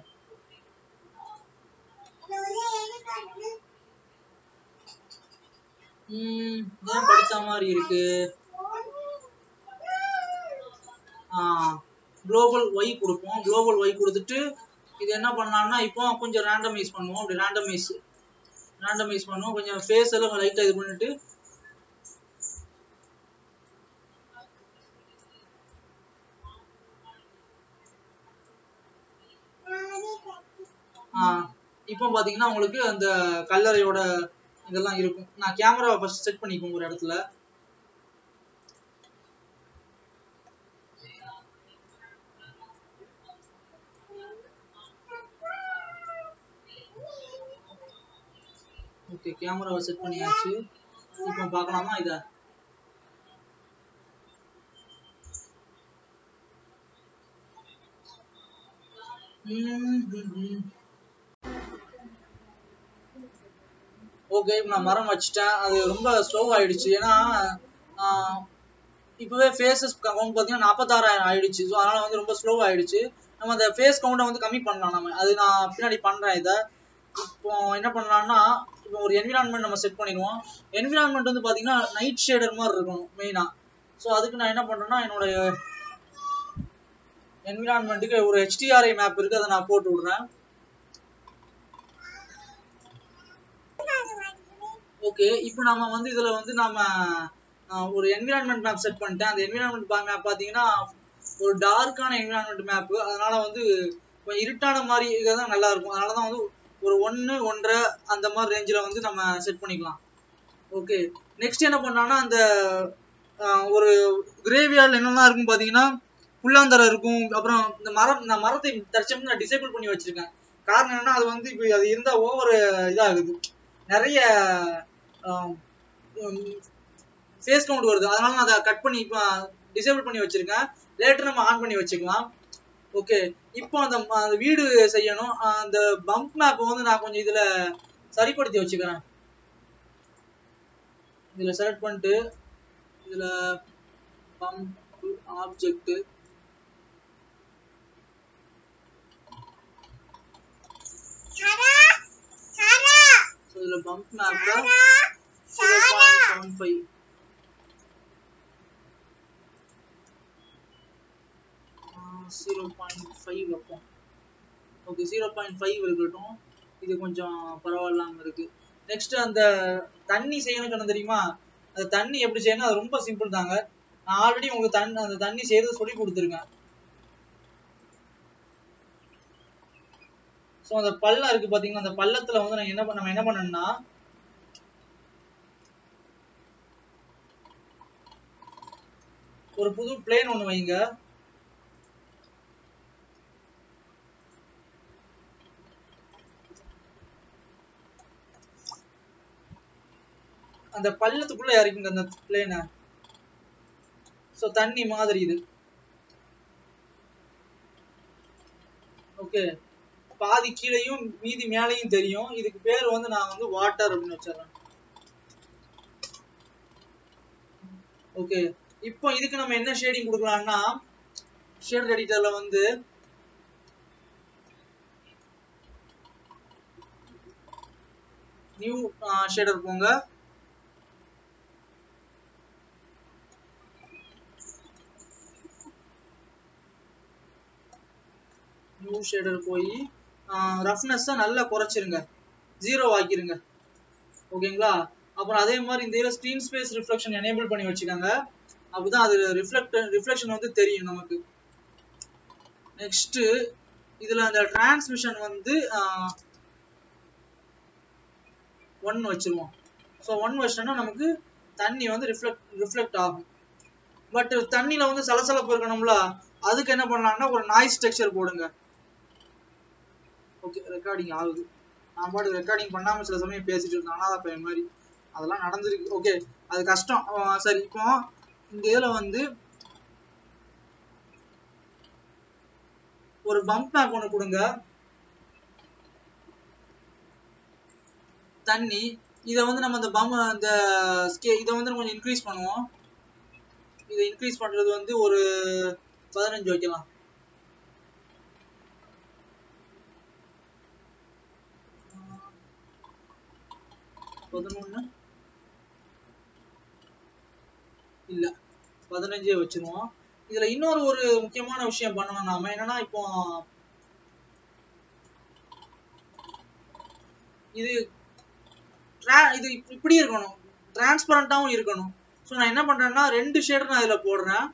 ஏன் படுத்த மாதிரி இருக்கு. குளோபல் Y கொடுப்போம். குளோபல் Y கொடுத்துட்டு இது என்ன பண்ணலாம்னா இப்போ கொஞ்சம் ரேண்டமைஸ் பண்ணுவோம். அப்படி ரேண்டமைஸ் பண்ணுவோம். கொஞ்சம் ஃபேஸ் எல்லாம் லைட்டா இது பண்ணிட்டு இப்போ பாத்தீங்கன்னா உங்களுக்கு அந்த கல்லறையோட இதெல்லாம் இருக்கும். நான் கேமராவை ஃபர்ஸ்ட் செட் பண்ணிக்குவோம் ஒரு இடத்துல. ஓகே, கேமராவை செட் பண்ணியாச்சு. இப்போ பார்க்கலாமா இத? ஓகே, இப்போ நான் மரம் வச்சுட்டேன். அது ரொம்ப ஸ்லோ ஆயிடுச்சு. ஏன்னா இப்போவே ஃபேஸஸ் கவுண்ட் பார்த்தீங்கன்னா 46,000 ஆயிடுச்சு. ஸோ அதனால வந்து ரொம்ப ஸ்லோ ஆயிடுச்சு. நம்ம அந்த ஃபேஸ் கவுண்டை வந்து கம்மி பண்ணலாம். நம்ம அது நான் பின்னாடி பண்றேன். இதை இப்போ என்ன பண்ணலாம்னா, இப்போ ஒரு என்விரான்மெண்ட் நம்ம செட் பண்ணிடுவோம். என்விரான்மெண்ட் வந்து பார்த்தீங்கன்னா நைட் ஷேடர் மாதிரி இருக்கணும் மெயினா. ஸோ அதுக்கு நான் என்ன பண்றேன்னா, என்னோட என்விரான்மெண்ட்டுக்கு ஒரு HDRI மேப் இருக்கு, அதை நான் போட்டு விடுறேன். ஓகே, இப்போ நம்ம வந்து இதுல வந்து நம்ம ஒரு என்விரான்மெண்ட் மேப் செட் பண்ணிட்டேன். அந்த என்விரான்மெண்ட் மேப் பாத்தீங்கன்னா ஒரு டார்க்கான என்விரான்மெண்ட் மேப். அதனால வந்து கொஞ்சம் இருட்டான மாதிரி தான் நல்லா இருக்கும். அதனாலதான் வந்து ஒரு 1, 1.5 அந்த மாதிரி ரேஞ்சில் வந்து நம்ம செட் பண்ணிக்கலாம். ஓகே, நெக்ஸ்ட் என்ன பண்ணலாம்னா, அந்த ஒரு கிரேவியார்டில் என்னெல்லாம் இருக்கும் பாத்தீங்கன்னா புல்லாந்தரை இருக்கும். அப்புறம் இந்த மரத்தை தற்சமயம் நான் டிசேபிள் பண்ணி வச்சிருக்கேன். காரணம் என்னன்னா, அது வந்து இப்போ அது இருந்தா ஓவர் இதாகுது, நிறைய ஃபேஸ் கவுண்ட் வருது. அதனால நான் அதை கட் பண்ணி இப்போ டிசேபிள் பண்ணி வச்சிருக்கேன். லேட்டர் நம்ம ஆன் பண்ணி வச்சுக்கலாம். ஓகே, இப்போ அந்த வீடு செய்யணும். அந்த பம்ப் மேப் வந்து நான் கொஞ்சம் இதுல சரிப்படுத்தி வச்சுக்கிறேன். இதுல செலக்ட் பண்ணிட்டு இதுல பம்ப் ஆப்ஜெக்ட் இதுல பம்ப் மேப்ல 0.75 0.5 வைப்போம். ஓகே, 0.5 இருக்கட்டும். இது கொஞ்சம் பரவாயில்லாம இருக்கு. நெக்ஸ்ட் அந்த தண்ணி செய்யணும் தெரியுமா? அந்த தண்ணி எப்படி செய்யணும், அது ரொம்ப சிம்பிள் தாங்க. நான் ஆல்ரெடி உங்களுக்கு அந்த தண்ணி செய்யறது சொல்லி கொடுத்துருக்கேன். ஸோ அந்த பள்ளம் இருக்கு பாத்தீங்கன்னா, அந்த பள்ளத்துல வந்து நம்ம என்ன பண்ணணும்னா, ஒரு புது பிளேன் ஒண்ணு வைங்க. அந்த பள்ளத்துக்குள்ள இறக்குங்க அந்த பிளேனை. ஸோ தண்ணி மாதிரி இது. ஓகே, பாதி கீழையும் மீதி மேலையும் தெரியும். இதுக்கு பேர் வந்து நான் வந்து வாட்டர் அப்படின்னு வச்சிடறேன். ஓகே, இப்போ இதுக்கு நம்ம என்ன ஷேடிங் கொடுக்கலாம்னா, ஷேடர் எடிட்டர்ல வந்து நியூ ஷேடர் போங்க. நியூ ஷேடர் போய் ரஃப்னஸ் நல்லா குறைச்சிருங்க, 0 ஆக்கிருங்க. ஓகேங்களா? அப்புறம் அதே மாதிரி இந்த ஸ்கிரீன் ஸ்பேஸ் ரிஃப்ளெக்ஷன் எனேபிள் பண்ணி வச்சுக்கோங்க. அப்பதான் அது ரிஃப்ளெக்ஷன் வந்து தெரியும் நமக்கு. நெக்ஸ்ட் இதுல அந்த டிரான்ஸ்மிஷன் வந்து 1 வச்சிருவோம். ஸோ 1 வச்சோம்னா நமக்கு தண்ணி வந்து ரிஃப்ளெக்ட் ஆகும். பட் தண்ணியில வந்து சலசலப்பு இருக்கணும்ல, அதுக்கு என்ன பண்ணலாம்னா ஒரு நாய்ஸ் டெக்ஸ்சர் போடுங்க. ஓகே, ரெக்கார்டிங் ஆகுது. நான் பாட்டு ரெக்கார்டிங் பண்ணாம சில சமயம் பேசிட்டு இருந்தேன், அனாதை பையன் மாதிரி. அதெல்லாம் நடந்திருக்கு. ஓகே, அது கஷ்டம். சரி, இப்போ இந்த இதுல வந்து ஒரு பம்ப் மேப் ஒன்று கொடுங்க. தண்ணி இதை வந்து நம்ம இந்த இதை வந்து கொஞ்சம் இன்க்ரீஸ் பண்ணுவோம். இதை இன்க்ரீஸ் பண்றது வந்து ஒரு 15 வைக்கலாம். இல்ல 15 வச்சிருவோம். இதுல இன்னொரு ஒரு முக்கியமான விஷயம் பண்ணணும் நாம. என்னன்னா, இப்போ இது இது இப்படி இருக்கணும், டிரான்ஸ்பரண்டாவும் இருக்கணும். ஸோ நான் என்ன பண்றேன்னா 2 ஷேடர் நான் இதுல போடுறேன்.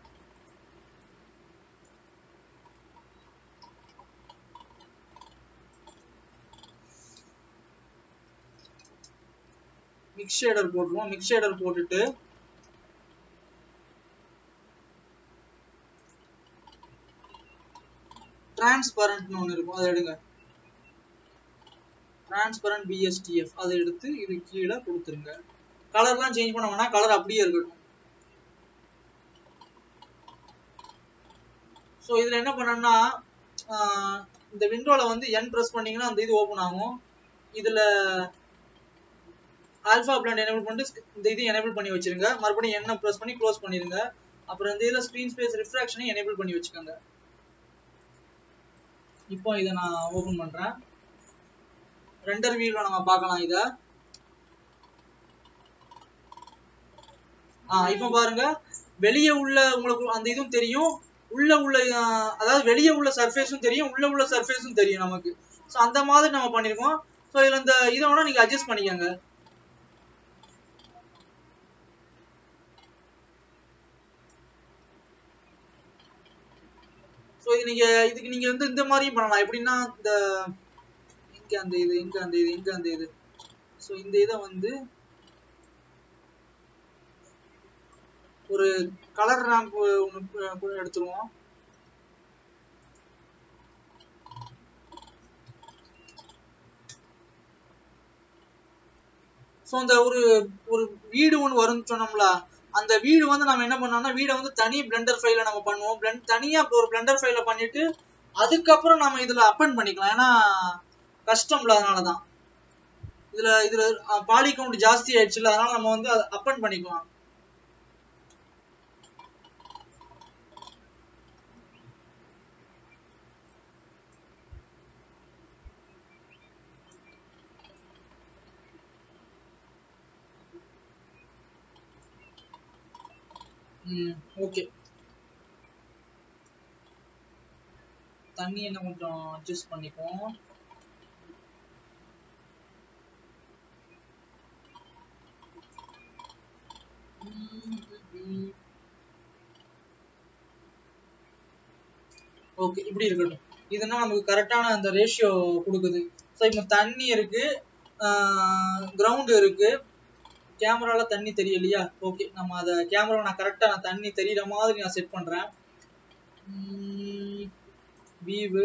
மிக்ஸ் ஷேடர் போட்டுருவோம். மிக்ஸ் ஷேடர் போட்டுட்டு டிரான்ஸ்பரண்ட்னு ஒன்று இருக்கும், அதை எடுங்க. டிரான்ஸ்பரண்ட் BSTF அதை எடுத்து இது கீழே கொடுத்துருங்க. கலர்லாம் சேஞ்ச் பண்ண வேணாம், கலர் அப்படியே இருக்கட்டும். ஸோ இதில் என்ன பண்ணோம்னா இந்த விண்டோவில் வந்து N ப்ரெஸ் பண்ணிங்கன்னா அந்த இது ஓப்பன் ஆகும். இதில் ஆல்ஃபா பிளான்ட் எனேபிள் பண்ணிட்டு இந்த இது எனேபிள் பண்ணி வச்சிருங்க. மறுபடியும் N ப்ரெஸ் பண்ணி க்ளோஸ் பண்ணிடுங்க. அப்புறம் இந்த இதில் ஸ்க்ரீன் ஸ்பேஸ் ரிஃப்ராக்ஷனை எனேபிள் பண்ணி வச்சுக்கோங்க. இப்போ இதை நான் ஓப்பன் பண்ணுறேன். ரெண்டர் வியூவில் நம்ம பார்க்கலாம் இதை. இப்போ பாருங்க, வெளியே உள்ள உங்களுக்கு அந்த இதுவும் தெரியும், உள்ள அதாவது வெளியே உள்ள சர்ஃபேஸும் தெரியும், உள்ள உள்ள சர்ஃபேஸும் தெரியும் நமக்கு. ஸோ அந்த மாதிரி நம்ம பண்ணியிருக்கோம். ஸோ இதில் இந்த இதை வேணா நீங்கள் அட்ஜஸ்ட் பண்ணிக்கோங்க. ஸோ இதுக்கு நீங்கள் வந்து இந்த மாதிரியும் பண்ணலாம். எப்படின்னா இந்த இங்கே அந்த இது, இங்கே அந்த இது, இங்கே அந்த இது. ஸோ இந்த இதை வந்து ஒரு கலர் ரேம்ப் ஒன்று எடுத்துருவோம். ஸோ அந்த ஒரு வீடு ஒன்று வரும்னு சொன்னோம்ல, அந்த வீடு வந்து நம்ம என்ன பண்ணோம்னா வீடை வந்து தனி பிளெண்டர் ஃபைல நம்ம பண்ணுவோம். தனியா ஒரு பிளெண்டர் ஃபைல பண்ணிட்டு அதுக்கப்புறம் நம்ம இதுல அப்பன் பண்ணிக்கலாம். ஏன்னா கஷ்டம்ல, அதனாலதான் இதுல பாலி கவுண்ட் ஜாஸ்தி ஆயிடுச்சுல, அதனால நம்ம வந்து அப்பன் பண்ணிக்கலாம். ஓகே, தண்ணி என்ன கொஞ்சம் அட்ஜஸ்ட் பண்ணிப்போம். ஓகே, இப்படி இருக்கட்டும். இதுனா நமக்கு கரெக்டான அந்த ரேஷியோ கொடுக்குது. ஸோ இப்போ தண்ணி இருக்கு, கிரவுண்ட் இருக்கு, கேமரால தண்ணி தெரியலையா? ஓகே, நம்ம அதை கேமரா நான் கரெக்டாக நான் தண்ணி தெரியுற மாதிரி நான் செட் பண்ணுறேன். View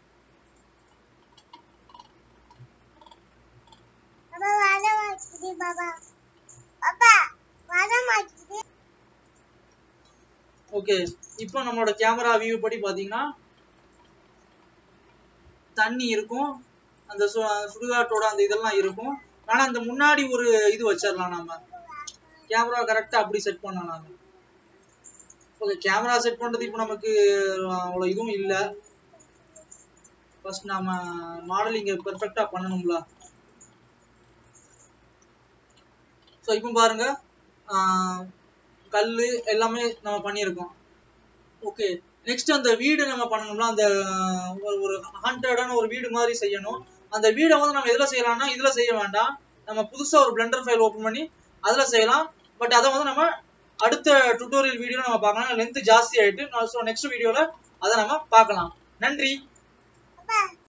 okay. இப்போ நம்மளோட கேமரா வியூ படி பார்த்தீங்கன்னா தண்ணி இருக்கும், அந்த சுடுகாட்டோட அந்த இதெல்லாம் இருக்கும். ஆனால் அந்த முன்னாடி ஒரு இது வச்சிடலாம், நம்ம கேமரா கரெக்டாக அப்படி செட் பண்ணலாம் நாம. ஓகே, கேமரா செட் பண்ணுறது இப்போ நமக்கு அவ்வளோ இதுவும் இல்லை. ஃபர்ஸ்ட் நம்ம மாடலிங் பெர்ஃபெக்டாக பண்ணணும்ல. ஸோ இப்போ பாருங்க, கல் எல்லாமே நம்ம பண்ணியிருக்கோம். ஓகே, நெக்ஸ்ட் அந்த வீடு நம்ம பண்ணணும்னா அந்த ஒரு ஹாண்டடான ஒரு வீடு மாதிரி செய்யணும். அந்த வீடை வந்து நம்ம எதில் செய்யலாம்னா இதில் செய்ய வேண்டாம், நம்ம புதுசாக ஒரு பிளெண்டர் ஃபைல் ஓப்பன் பண்ணி அதில் செய்யலாம். பட் அதை வந்து நம்ம அடுத்த டுட்டோரியல் வீடியோ நம்ம பார்க்கலாம், லென்த் ஜாஸ்தி ஆகிட்டு. ஸோ நெக்ஸ்ட் வீடியோவில் அதை நம்ம பார்க்கலாம். நன்றி.